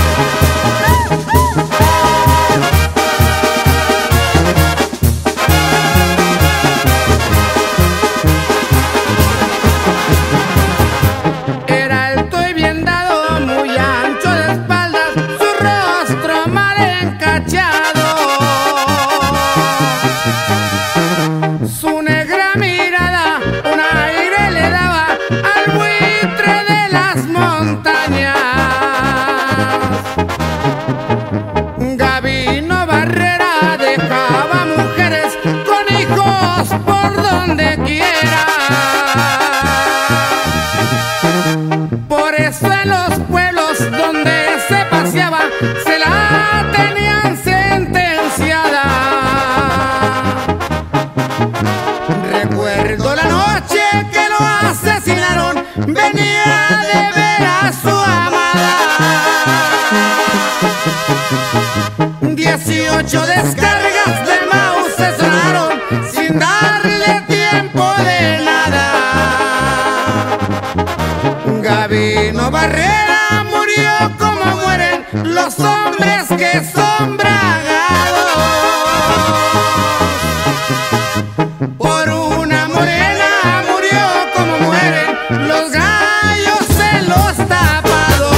Speaker 1: Era alto y bien dado, muy ancho de espaldas, su rostro mal encachado, su negra mirada un aire le daba al buitre de las montañas. Gabino Barrera dejaba mujeres con hijos por donde quiera. Por eso en los pueblos donde se paseaba se la tenían sentenciada. Recuerdo la noche que lo asesinaron, venía de ver a su amada. Dieciocho descargas de Mauser sonaron sin darle tiempo de nada. Gabino Barrera murió como mueren los hombres que son bragados, por una morena murió como mueren los gallos en los tapados.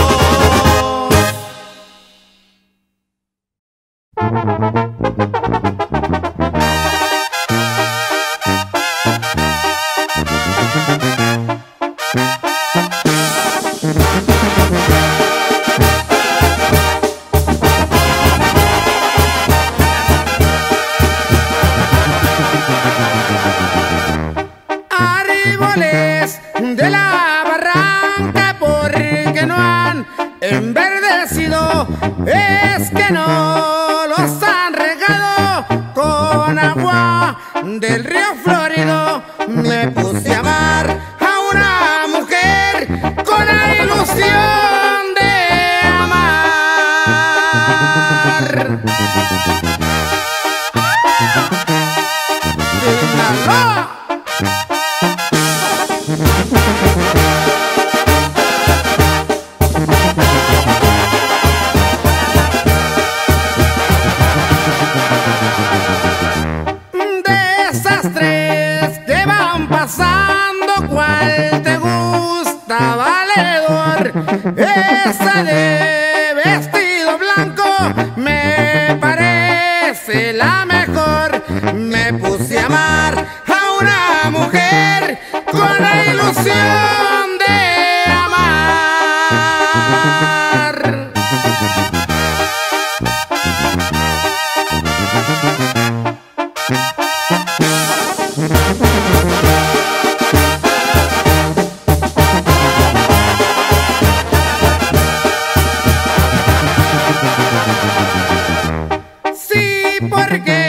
Speaker 1: Árboles de la barranca, porque no han enverdecido, es que no los han regado con agua del río Florido. Me puse a amar a una mujer con la ilusión de amar. Sinaloa. Desastres que van pasando, ¿cuál te gusta, valedor? Esa de vestido blanco me parece la mejor. Me puse a amar a una mujer con la ilusión de amar. Sí, porque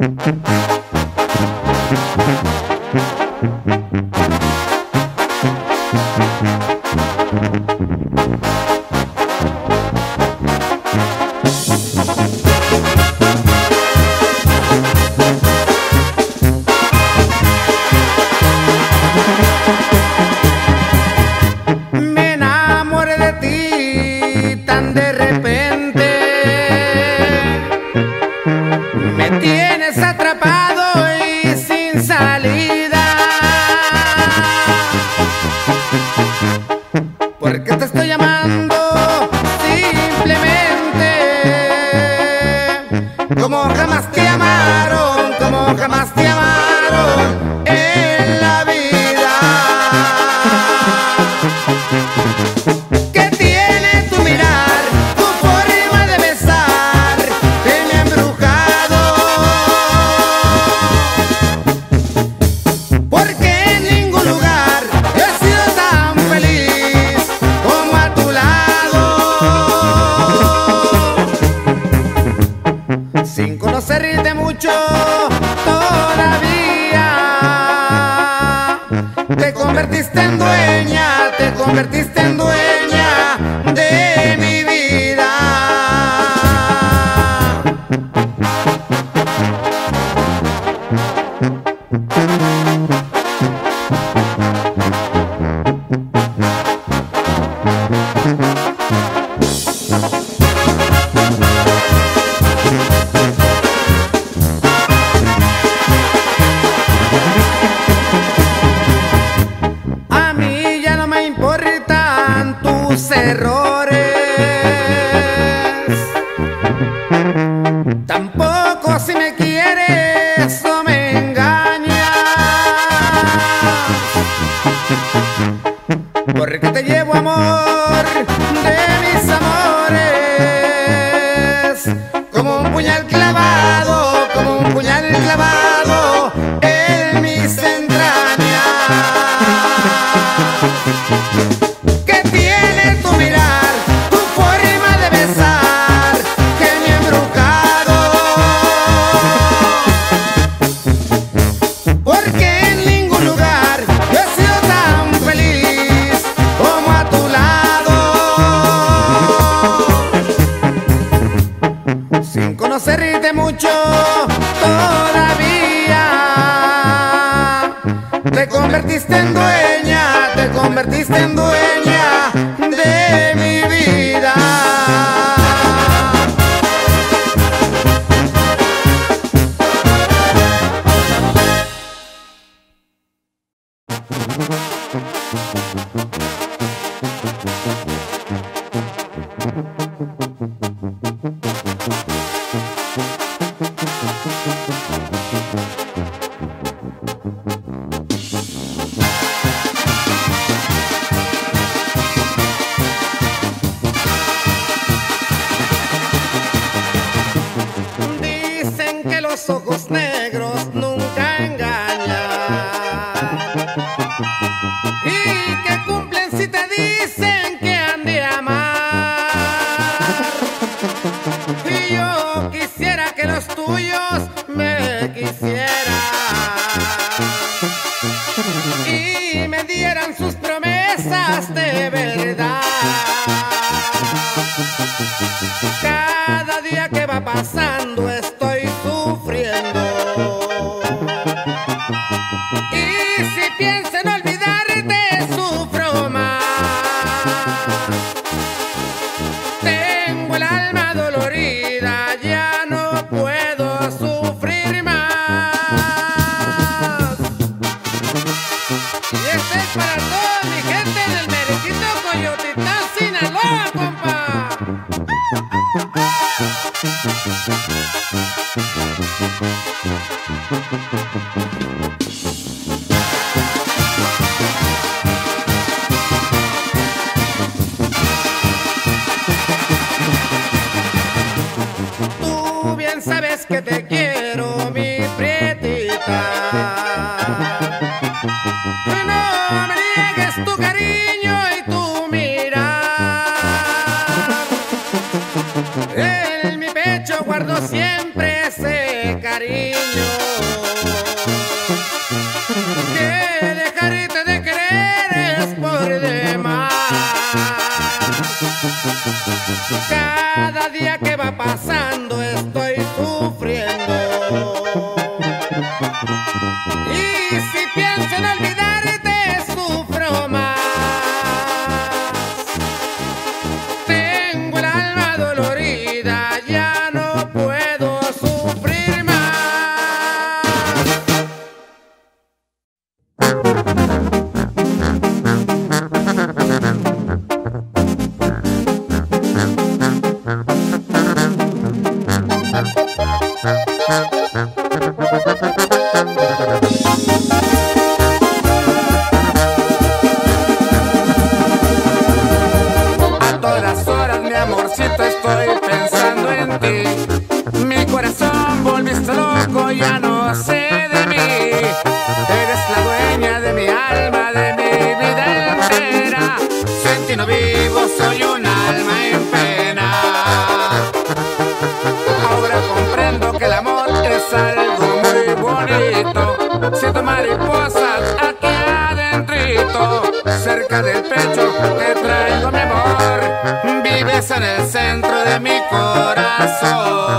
Speaker 1: En mi pecho guardo recuerdo siempre ese cariño que dejarte de querer es por demás. Cada día que va pasando estoy sufriendo, y si pienso en olvidarte sufro más. Tengo el alma dolorida, ya no puedo sufrir más. A todas horas, mi amorcito, estoy pensando en ti. Mi corazón volviste loco, ya no sé de mí. Eres la dueña de mi alma, de mi vida entera. Sin ti no vivo, soy un alma en pena. Ahora comprendo que el amor es algo muy bonito. Siento mariposas aquí adentrito, cerca del pecho te traigo mi amor. Vives en el centro de mi corazón.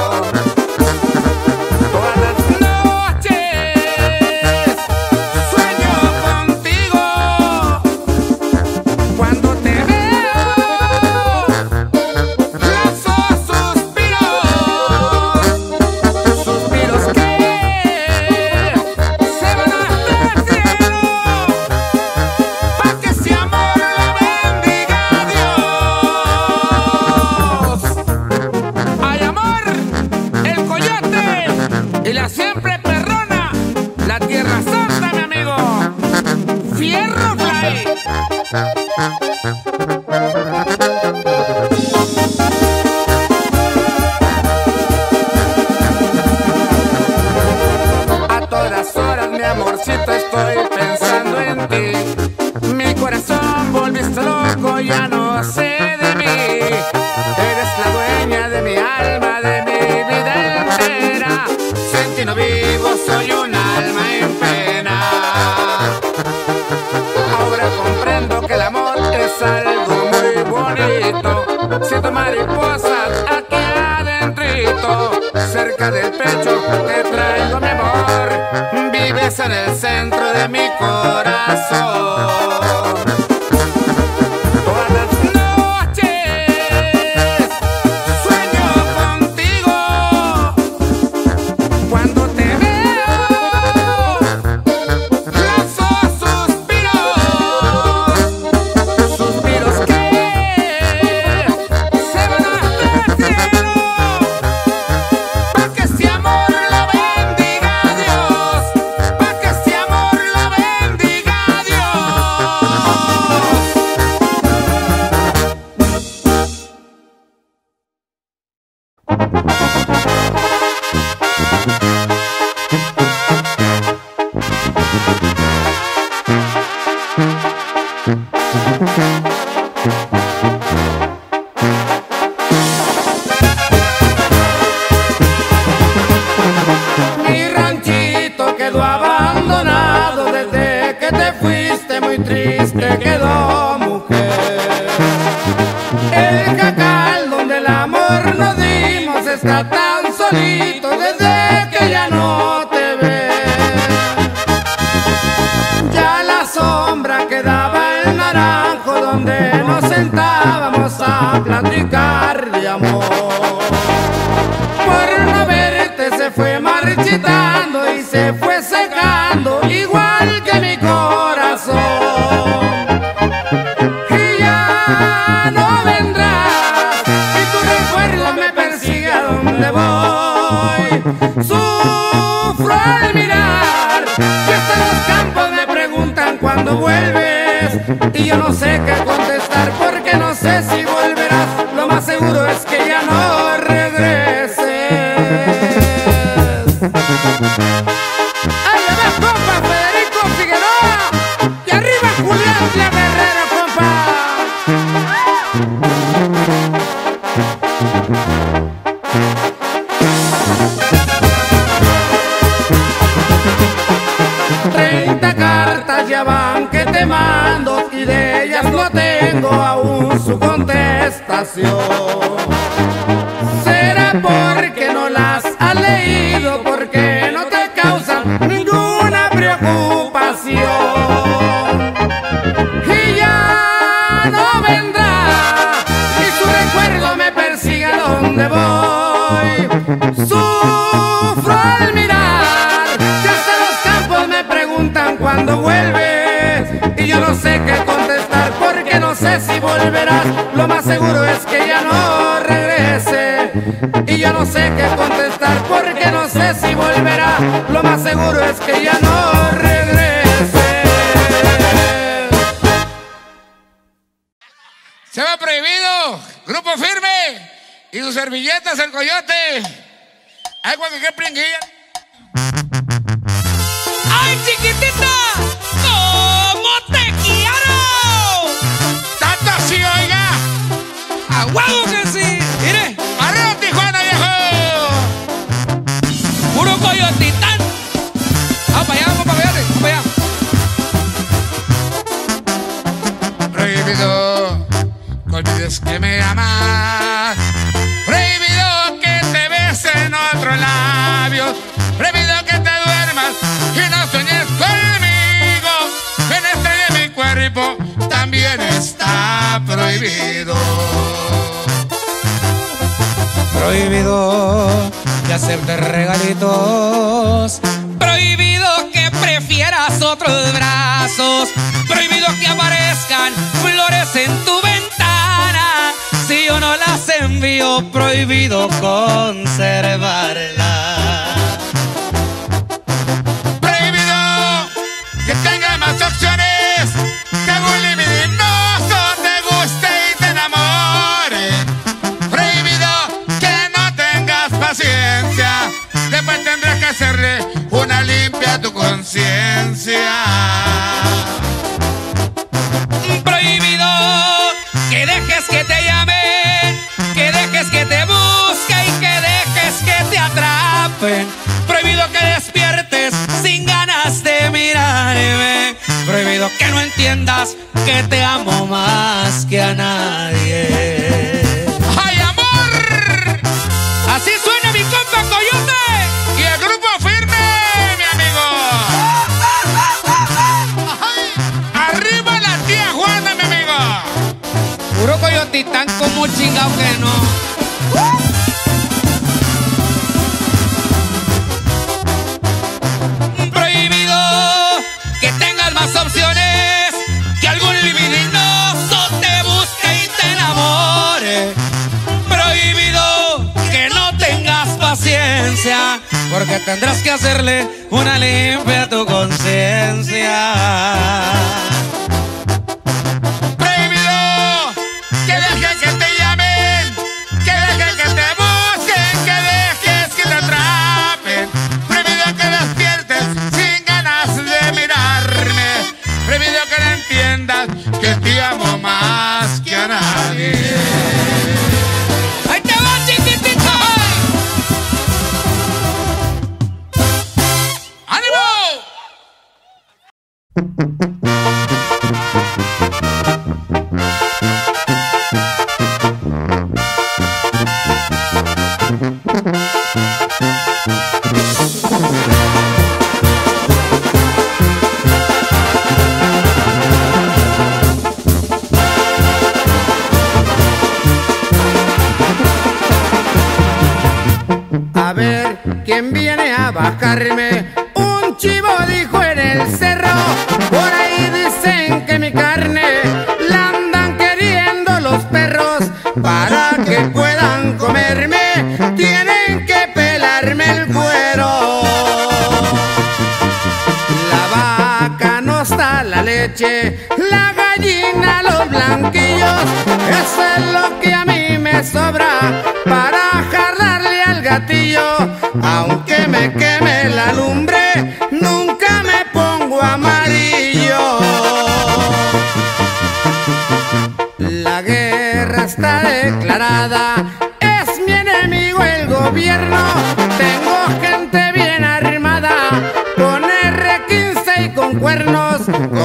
Speaker 1: Todas las noches sueño contigo. Cuando te veo lanzo suspiros, suspiros que se van hasta el cielo, pa' que ese amor lo bendiga Dios. Hay amor, el coyote y la siempre perrona, la tierra santa, mi amigo. Fierro Fly. A todas horas, mi amorcito, estoy pensando en ti. Mi corazón volviste loco, ya no sé de mí. Eres la dueña de mi alma, de mi vida entera. Sin ti no vivo, soy un alma en pena. Ahora comprendo que el amor es algo muy bonito. Siento mariposas aquí adentrito, cerca del pecho te traigo mi amor. Vives en el centro de mi corazón. Todas las noches sueño contigo. Cuando te veo lanzo suspiros, suspiros que se van hasta el cielo, pa' que ese amor lo bendiga Dios, pa' que ese amor lo bendiga Dios. Mi ranchito quedó abandonado desde que te fuiste, muy triste quedó, mujer. El jacal donde el amor nos dimos está tan solito desde que ya no te ve. Ya la sombra quedaba el naranjo donde nos sentábamos a platicar de amor. Por no verte se fue marchitando y se fue secando igual que mi corazón. Y ya no vendrás y tu recuerdo me persigue a donde voy. Sufro al mirar que hasta los campos me preguntan cuándo vuelves, y yo no sé qué contestar porque no sé si volverás. Lo más seguro es que ya no regreses. ¡Ahí va, compa! Federico Figueroa y arriba Julián La Guerrera, compa. cartas ya van que te mando y de ellas no tengo aún su contestación. ¿Será porque no las has leído? Porque no te causan ninguna preocupación. Y ya no vendrá y su recuerdo me persigue a donde voy. Sufro al mirar que hasta los campos me preguntan cuándo vuelves y yo no sé qué contestar porque no sé si volverás. Lo más seguro es que ya no regrese y yo no sé qué contestar porque no sé si volverá. Lo más seguro es que ya no regrese.
Speaker 2: Se va Prohibido, Grupo Firme y sus servilletas El Coyote. Ay, cuando que pringuilla.
Speaker 3: ¡Ay, chiquitita! ¿Cómo te quiero?
Speaker 2: ¡Tanto así, oiga!
Speaker 3: ¡A huevo que sí! ¡Mire!
Speaker 2: ¡Arriba Tijuana, viejo!
Speaker 3: ¡Puro coyotitán! ¡Vamos para allá, vamos para allá! ¡Vamos para allá!
Speaker 2: Prohibido que olvides que me amas. Prohibido que te besen otros labios. Prohibido que te duermas y no sueñes conmigo. En este de mi cuerpo también está prohibido.
Speaker 3: Prohibido de hacerte regalitos. Prohibido que prefieras otros brazos. Prohibido que aparezcan flores en tu ventana. Si yo no las envío, prohibido conservarlas.
Speaker 2: Prohibido que tengas más opciones, que algún libidinoso te guste y te enamore. Prohibido que no tengas paciencia, después tendrás que hacerle una limpia a tu conciencia.
Speaker 3: Prohibido que dejes que te llamen, que dejes que te busquen y que dejes que te atrapen. Prohibido que despiertes sin ganas de mirarme. Prohibido que no entiendas que te amo más que a nadie.
Speaker 2: ¡Ay, amor!
Speaker 3: Así suena mi compa Coyote
Speaker 2: Y el Grupo Firme, mi amigo. Ay, arriba la tía Juana, mi amigo.
Speaker 3: Puro coyotitán como chingado que no. Prohibido que tengas más opciones, que algún libidinoso te busque y te enamore. Prohibido que no tengas paciencia, porque tendrás que hacerle una limpia a tu conciencia.
Speaker 2: Prohibido que dejes que te llamen, que dejes que te busquen, que dejes que te atrapen. Prohibido que despiertes sin ganas de mirarme. Prohibido que no entiendas que te amo más que a nadie.
Speaker 3: ¡Ahí te va, chiquitito!
Speaker 2: ¡Ánimo!
Speaker 1: A ver, ¿quién viene a bajarme? Un chivo dijo en el cerro. Por ahí dicen que mi carne la andan queriendo los perros. Para que puedan comerme, tienen que pelarme el cuero. La vaca no está la leche, la gallina los blanquillos. Eso es lo que a mí me sobra para jalarle al gatillo. Aunque me queme la lumbre, nunca me pongo amarillo. La guerra está declarada, es mi enemigo el gobierno. Tengo gente bien armada, con erre quince y con cuernos.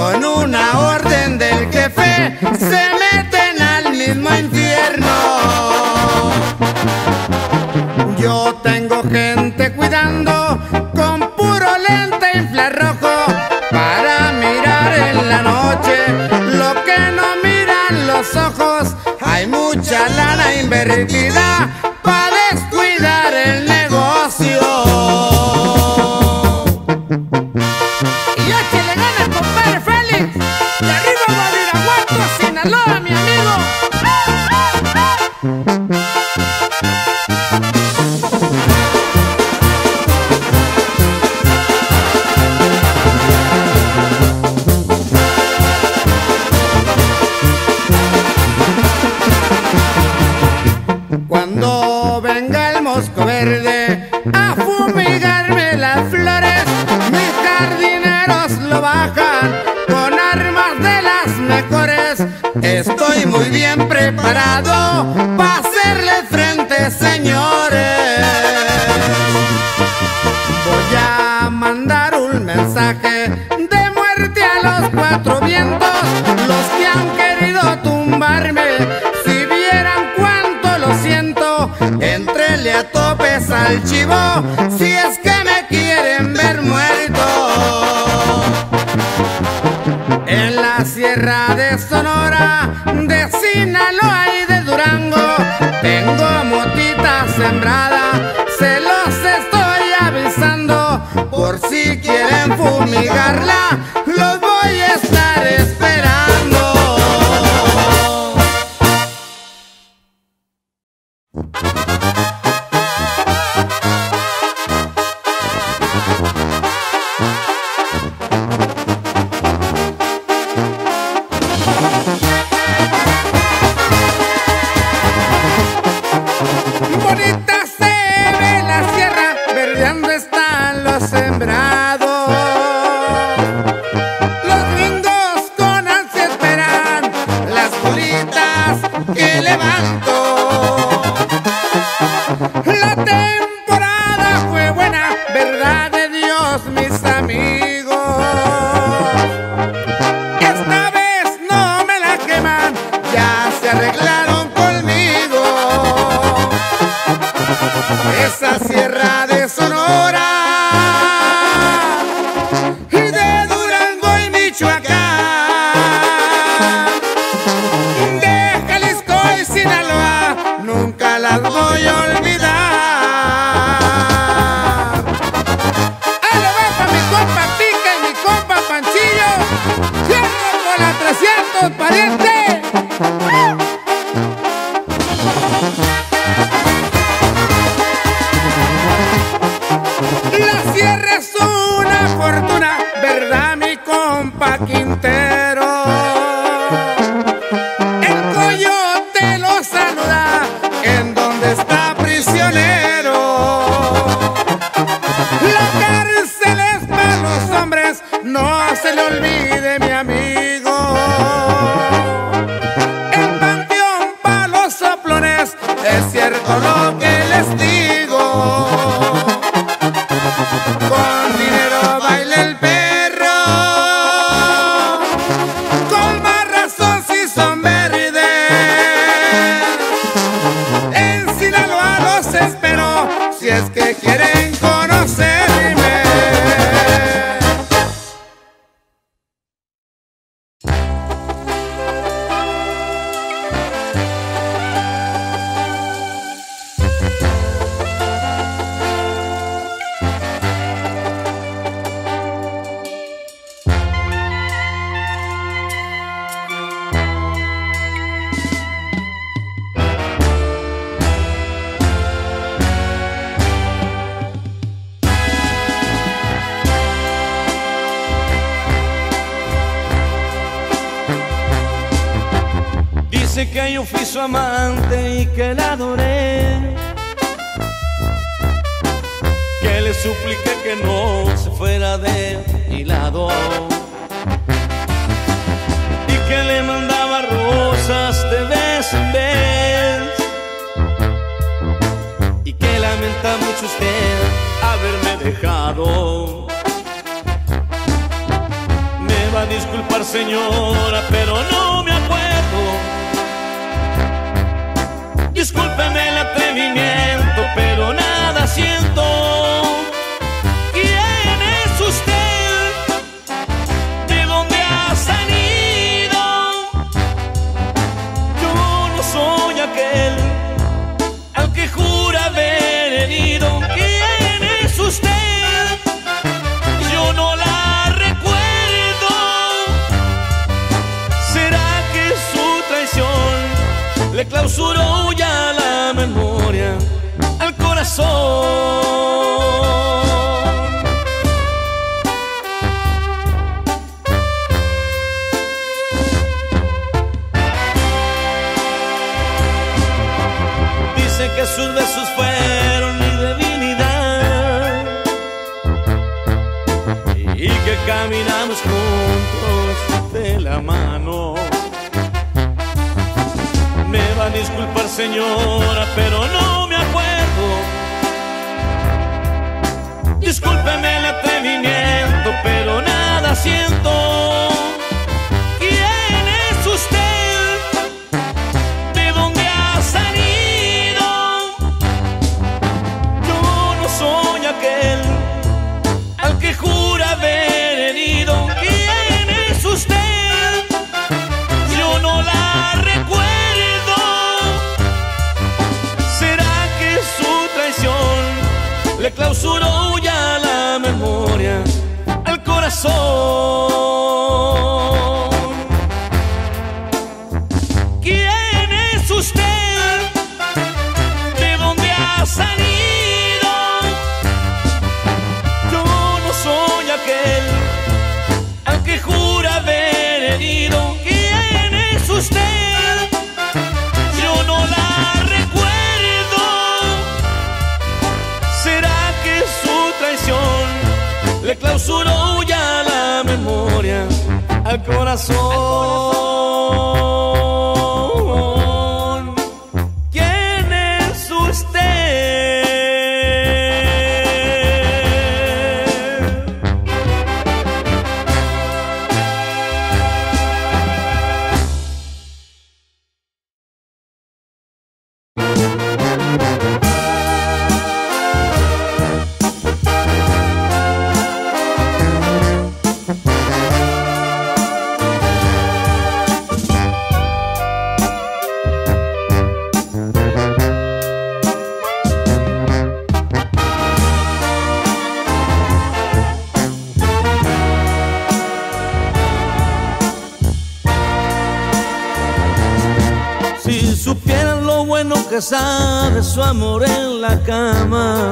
Speaker 1: gente cuidando con puro lente infrarrojo para mirar en la noche lo que no miran los ojos. Hay mucha lana invertida para descuidar el negocio. Y échale ganas, compadre Félix. De arriba Badiraguato, Sinaloa, mi amigo. Cuando venga el mosco verde a fumigarme las flores, mis jardineros lo bajan con armas de las mejores. Estoy muy bien preparado para hacerle frente, señores. Voy a mandar un mensaje de muerte a los cuatro vientos, los que han querido tumbarme. Si vieran cuánto lo siento, entrele a topes al chivo si es que me quieren ver muerto. En la sierra de Sonora, de Sinaloa y de Durango, tengo motita sembrada, se los estoy avisando. Por si quieren fumigarla, los voy a estar esperando. Bonita se ve la sierra, verdeando están los sembrados. Los gringos con ansia esperan las bolitas que levanto. La temporada fue buena, verdad de Dios, mis amigos. Esta vez no me la queman, ya se arreglaron conmigo. Esa sierra de Sonora y de Durango y Michoacán, de Jalisco y Sinaloa, nunca las voy a olvidar. Ahí lo va pa' mi compa Pica y mi compa Panchillo. Cierro con la trescientos, pariente. La sierra es una fortuna, ¿verdad, mi compa Quintero? El coyote lo saluda en donde está prisionero. La cárcel es para los hombres, no se le olvide, mi amigo. El panteón para los soplones, es cierto lo que les digo. Con dinero baila el perro, con más razón si son verdes. En Sinaloa los espero, si es que quieren conocerme.
Speaker 4: Dice que yo fui su amante y que la adoré, que le supliqué que no se fuera de mi lado y que le mandaba rosas de vez en vez, y que lamenta mucho usted haberme dejado. Me va a disculpar, señora, pero no me acuerdo. Discúlpeme el atrevimiento, pero nada siento. caminamos juntos de la mano. Me va a disculpar, señora, pero no me acuerdo. Discúlpeme el atrevimiento, pero nada siento. ¿Quién es usted? ¿De dónde ha salido? Yo no soy aquel al que jura haber herido. ¿Quién es usted? Yo no la recuerdo. ¿Será que su traición le clausuró ya la memoria al corazón? ¿Quién es usted? ¿De dónde ha salido? Yo no soy aquel al que jura haber herido. ¿Quién es usted? Yo no la recuerdo. ¿Será que su traición le clausuró ya la memoria al corazón? ¿Quién es usted? Si supieran lo bueno que sabe su amor en la cama,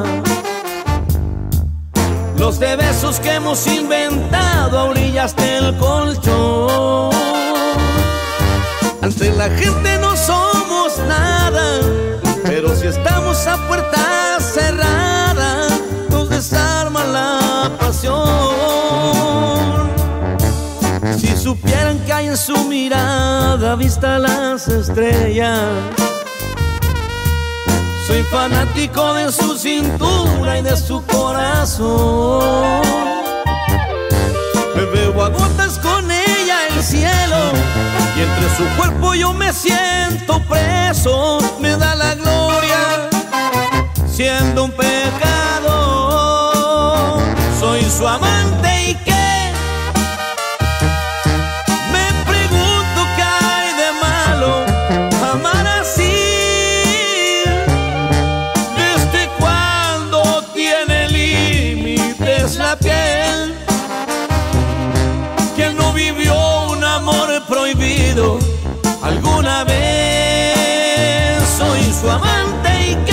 Speaker 4: los de besos que hemos inventado a orillas del colchón. Ante la gente no somos nada, pero si estamos a puerta cerrada, nos desarma la pasión. Si supieran que hay en su mirada vista las estrellas, soy fanático de su cintura y de su corazón. Me bebo a gotas con ella el cielo, y entre su cuerpo yo me siento preso. Me da la gloria siendo un pecador. Soy su amante y qué. La piel, quien no vivió un amor prohibido alguna vez. Soy su amante y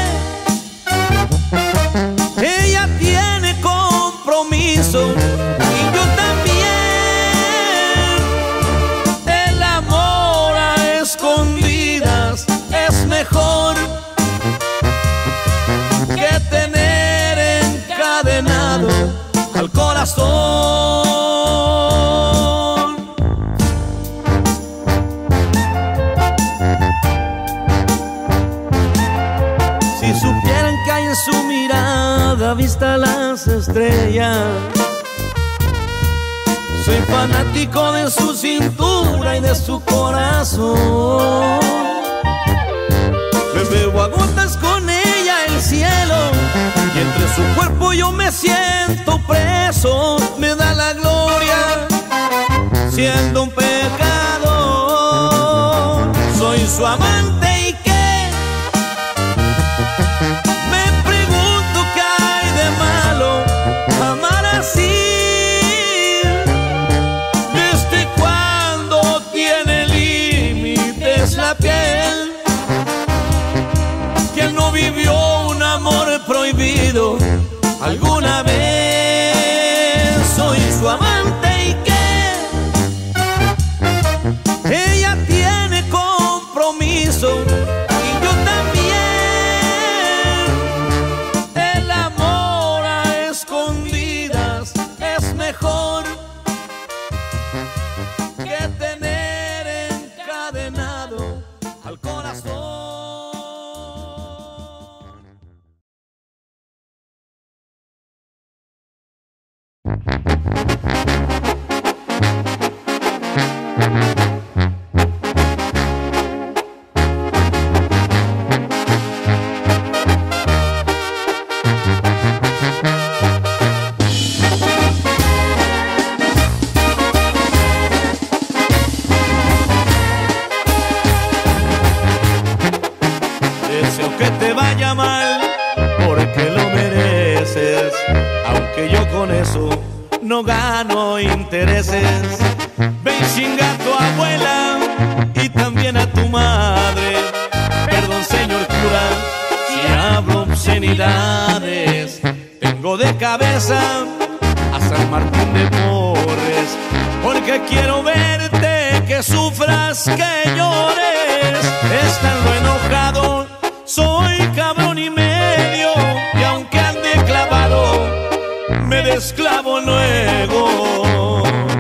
Speaker 4: qué. Ella tiene compromiso y yo también. El amor a escondidas es mejor que tener encadenado al corazón. Si supieran que hay en su mirada vista las estrellas, soy fanático de su cintura y de su corazón. Me bebo a gotas con ella el cielo, y entre su cuerpo yo me siento preso. Me da la gloria siendo un pecador. Soy su amante y qué. Me pregunto qué hay de malo amar así. ¿Desde cuándo tiene límites la piel? Quien no vivió un amor prohibido alguna vez. Soy su amante y qué. Ella tiene compromiso no gano intereses. Ven, chinga a tu abuela y también a tu madre. Perdón, señor cura, si hablo obscenidades. Vengo de cabeza a San Martín de Porres, porque quiero verte, que sufras, que llores. Estando enojado, soy cabrón y medio, y aunque ande clavado, me desclavo luego.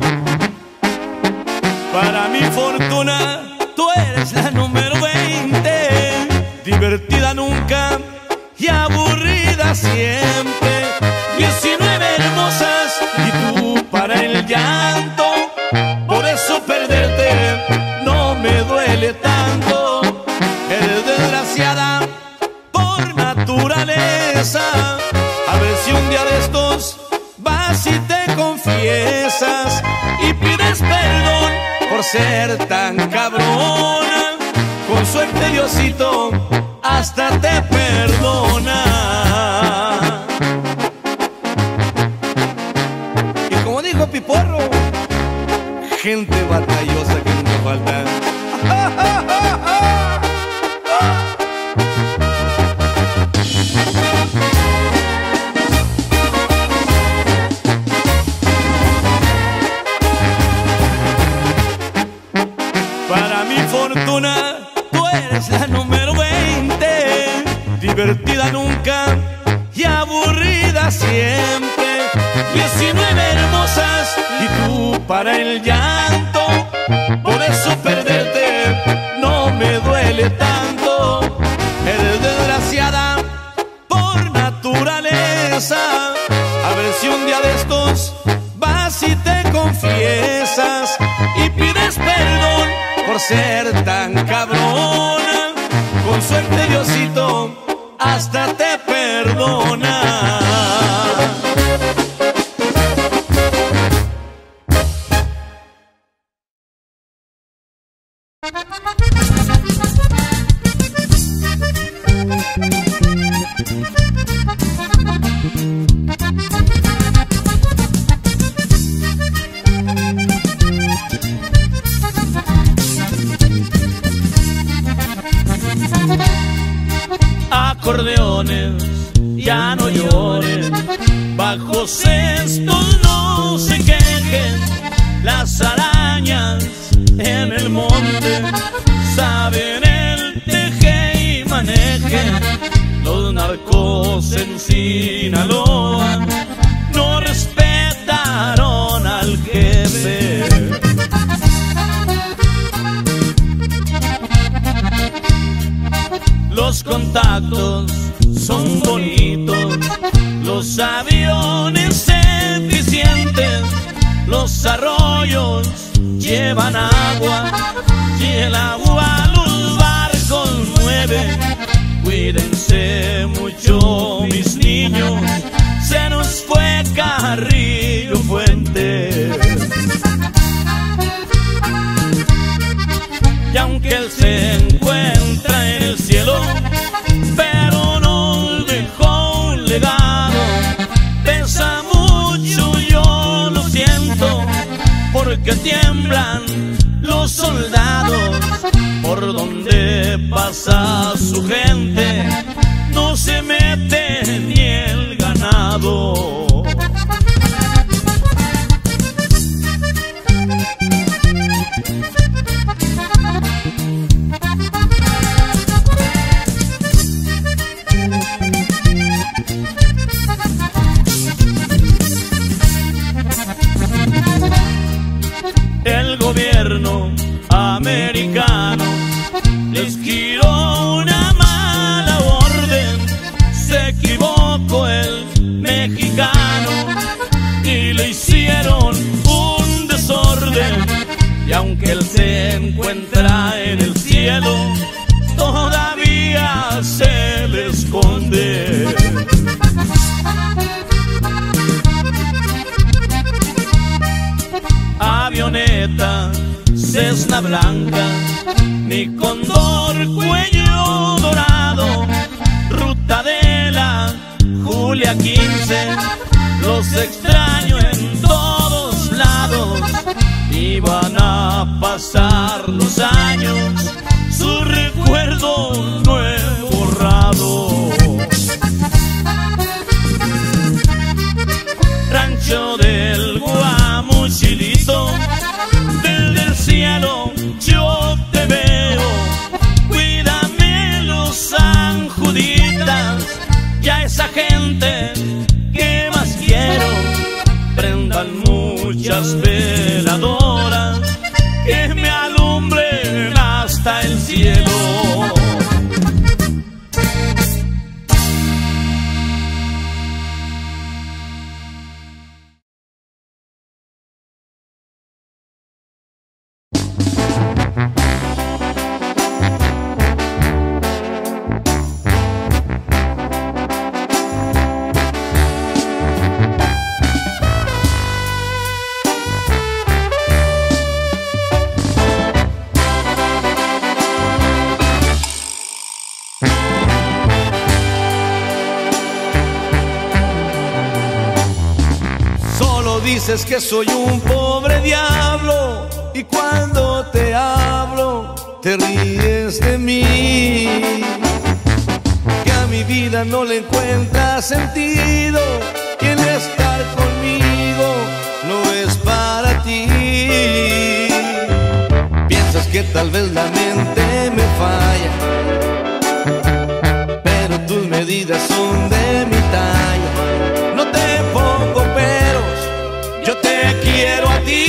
Speaker 4: Para mi fortuna, tú eres la número veinte, divertida nunca y aburrida siempre. Diecinueve hermosas y tú para el llanto, por eso perderte no me duele tanto. Eres desgraciada por naturaleza. A ver si un día de estos vas y te confiesas y pides perdón por ser tan cabrona. Con suerte Diosito hasta te perdona. Y como dijo Piporro, gente batallosa que nunca falta. Para mi fortuna, tú eres la número veinte, divertida nunca y aburrida siempre. Diecinueve hermosas y tú para el llanto, por eso perderte no me duele tanto. Eres desgraciada por naturaleza. A ver si un día de estos vas y te confiesas y pides perdón por ser tan cabrona. Con suerte Diosito hasta te perdona. Acordeones, ya no lloren, bajos estos no se quejen. Las arañas en el monte saben el teje y maneje. Los narcos en Sinaloa no respetaron al jefe. Los contactos son bonitos, los aviones eficientes, los arroyos llevan agua y el agua los barcos mueve. Cuídense mucho, mis niños, se nos fue Carrillo Fuente. Y aunque él se encuentra en el cielo, pero nos dejó un legado. Pesa mucho, yo lo siento, porque tiemblan los soldados. Por donde pasa su gente, no se mete ni el ganado. El gobierno americano les giró una mala orden. Se equivocó el mexicano y le hicieron un desorden. Y aunque él se encuentra en el cielo, todavía se le esconde. Avioneta, Cessna blanca, mi Cóndor cuello dorado, ruta de la Julia quince, los extraño en todo iban a pasar los años, su recuerdo no he borrado. Rancho del Guamuchilito, desde el cielo yo te veo. Cuídame los San Juditas y a esa gente que más quiero. Prendan muchas veladoras que me alumbren hasta el cielo. Dices que soy un pobre diablo y cuando te hablo te ríes de mí. Que a mi vida no le encuentras sentido, que el estar conmigo no es para ti. Piensas que tal vez la mente me falla, pero tus medidas son de mi talla. No te pongo peros, yo te quiero a ti,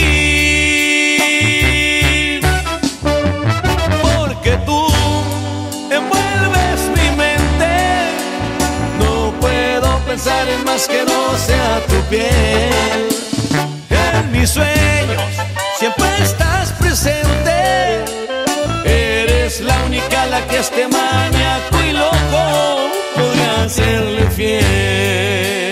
Speaker 4: porque tú envuelves mi mente. No puedo pensar en más que no sea tu piel. En mis sueños siempre estás presente. Eres la única a la que este maníaco y loco podría serle fiel.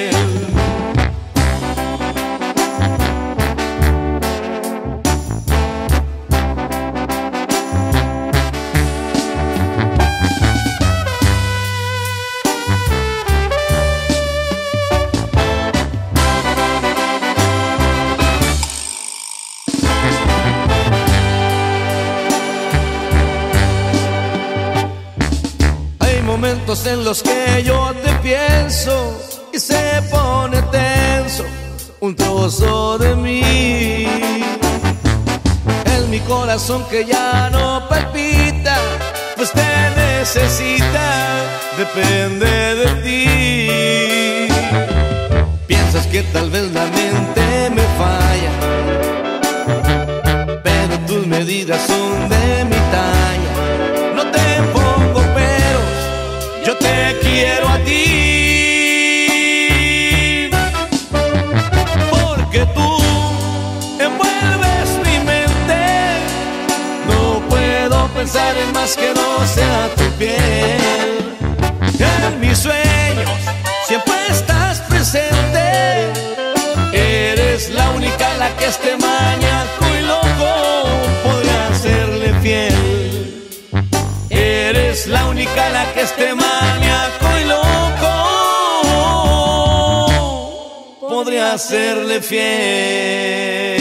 Speaker 4: Momentos en los que yo te pienso y se pone tenso un trozo de mí. En mi corazón que ya no palpita, pues te necesita, depende de ti. Piensas que tal vez la mente me falla, pero tus medidas son de mi talla. No te pongo peros, yo te quiero a ti, porque tú envuelves mi mente. No puedo pensar en más que no sea tu piel. En mis sueños siempre estás presente. Eres la única a la que este maníaco y loco podría serle fiel. Eres la única a la que este maníaco y loco podría serle fiel.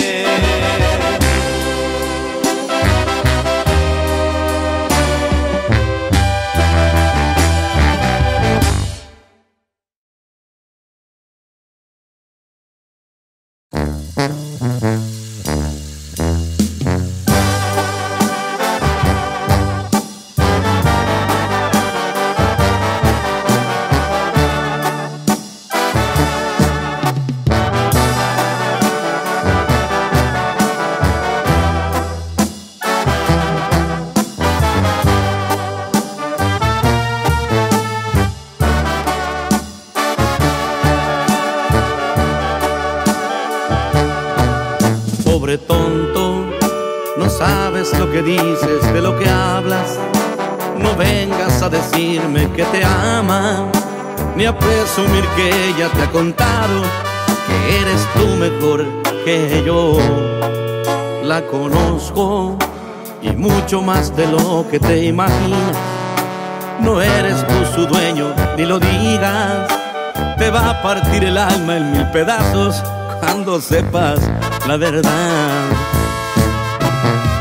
Speaker 4: Pobre tonto, no sabes lo que dices, de lo que hablas. No vengas a decirme que te ama, ni a presumir que ella te ha contado que eres tú mejor que yo. La conozco y mucho más de lo que te imaginas. No eres tú su dueño, ni lo digas. Te va a partir el alma en mil pedazos cuando sepas la verdad.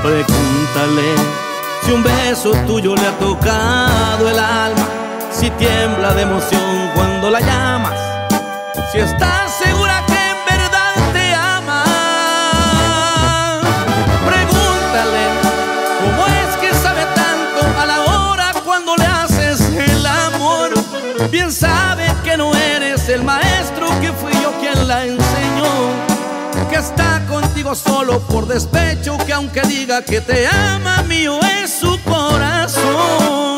Speaker 4: Pregúntale si un beso tuyo le ha tocado el alma, si tiembla de emoción cuando la llamas, si estás segura que en verdad te ama. Pregúntale cómo es que sabe tanto a la hora cuando le haces el amor. Bien sabe que no eres el maestro, que fui yo quien la enseñó, que está contigo solo por despecho, que aunque diga que te ama, mío es su corazón.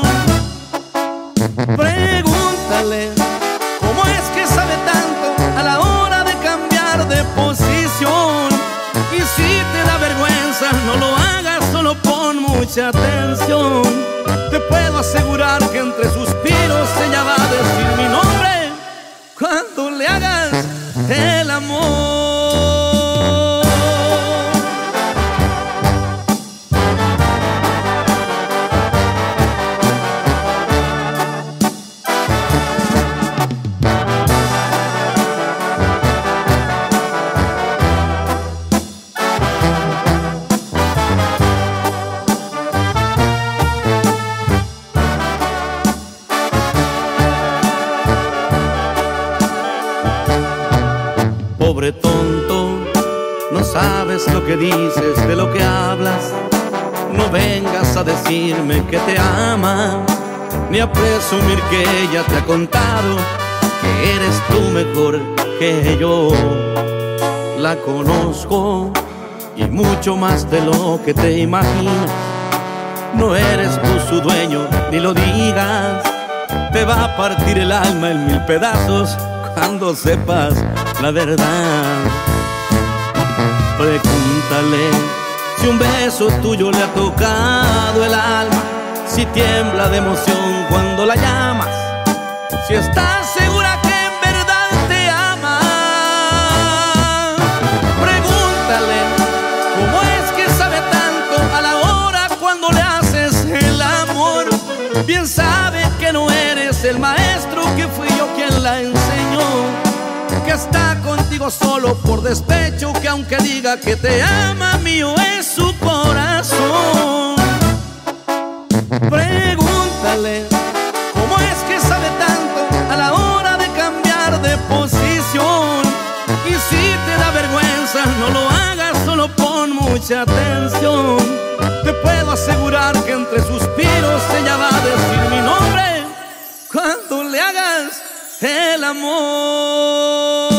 Speaker 4: Pregúntale cómo es que sabe tanto a la hora de cambiar de posición, y si te da vergüenza no lo hagas, solo pon mucha atención. Te puedo asegurar que entre suspiros ella va a decir mi nombre cuando le hagas el amor. Pobre tonto, no sabes lo que dices, de lo que hablas. No vengas a decirme que te ama, ni a presumir que ella te ha contado que eres tú mejor que yo. La conozco y mucho más de lo que te imaginas. No eres tú su dueño, ni lo digas. Te va a partir el alma en mil pedazos cuando sepas la verdad. Pregúntale si un beso tuyo le ha tocado el alma, si tiembla de emoción cuando la llamas, si estás segura que en verdad te ama. Pregúntale cómo es que sabe tanto a la hora cuando le haces el amor. Bien sabe que no eres el maestro, que fui yo quien la enseñó, que está contigo solo por despecho, que aunque diga que te ama, mío es su corazón. Pregúntale cómo es que sabe tanto a la hora de cambiar de posición, y si te da vergüenza no lo hagas, solo pon mucha atención. Te puedo asegurar que entre suspiros ella va a decir mi nombre cuando le hagas el amor.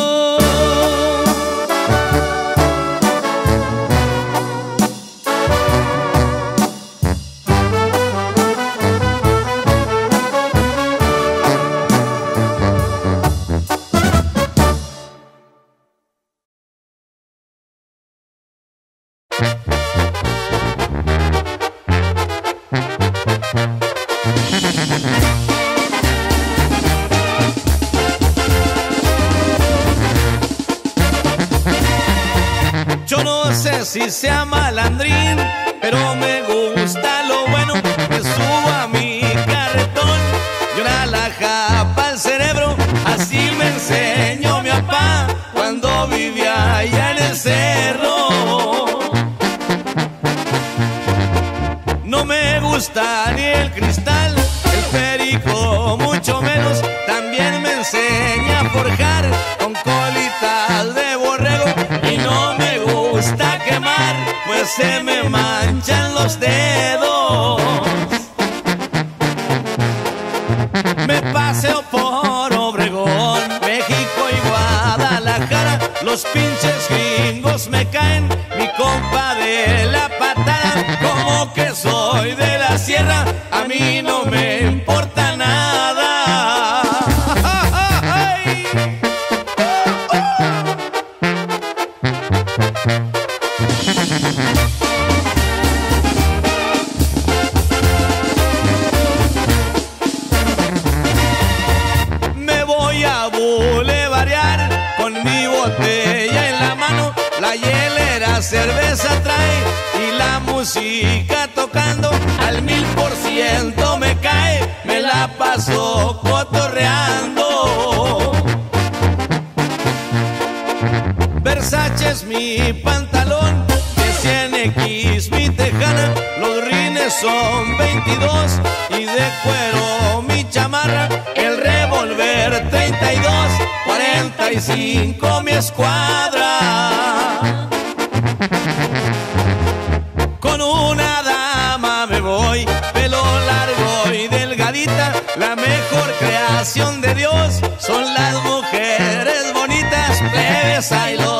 Speaker 4: Si sea malandrín, pero me gusta lo bueno, me subo a mi carretón y una laja pa'l cerebro. Así me enseñó mi papá cuando vivía allá en el cerro. No me gusta ni el cristal, el perico mucho menos. También me enseña a forjar con colitas de borrego, y no me gusta quemar, pues se me manchan los dedos. Me paseo por Obregón, México y Guadalajara. Los pinches gringos me caen, mi compa de la patada. Como que soy de la sierra, a mí no me importa nada. Me voy a bulevarear con mi botella en la mano, la hielera cerveza trae y la música tocando al mil por ciento me cae, me la paso cotorreando. Versace es mi pantalón, de cien equis mi tejado. rifles son veintidós y de cuero mi chamarra, el revólver treinta y dos, cuarenta y cinco mi escuadra. Con una dama me voy, pelo largo y delgadita, la mejor creación de Dios son las mujeres bonitas, plebes, ay, lo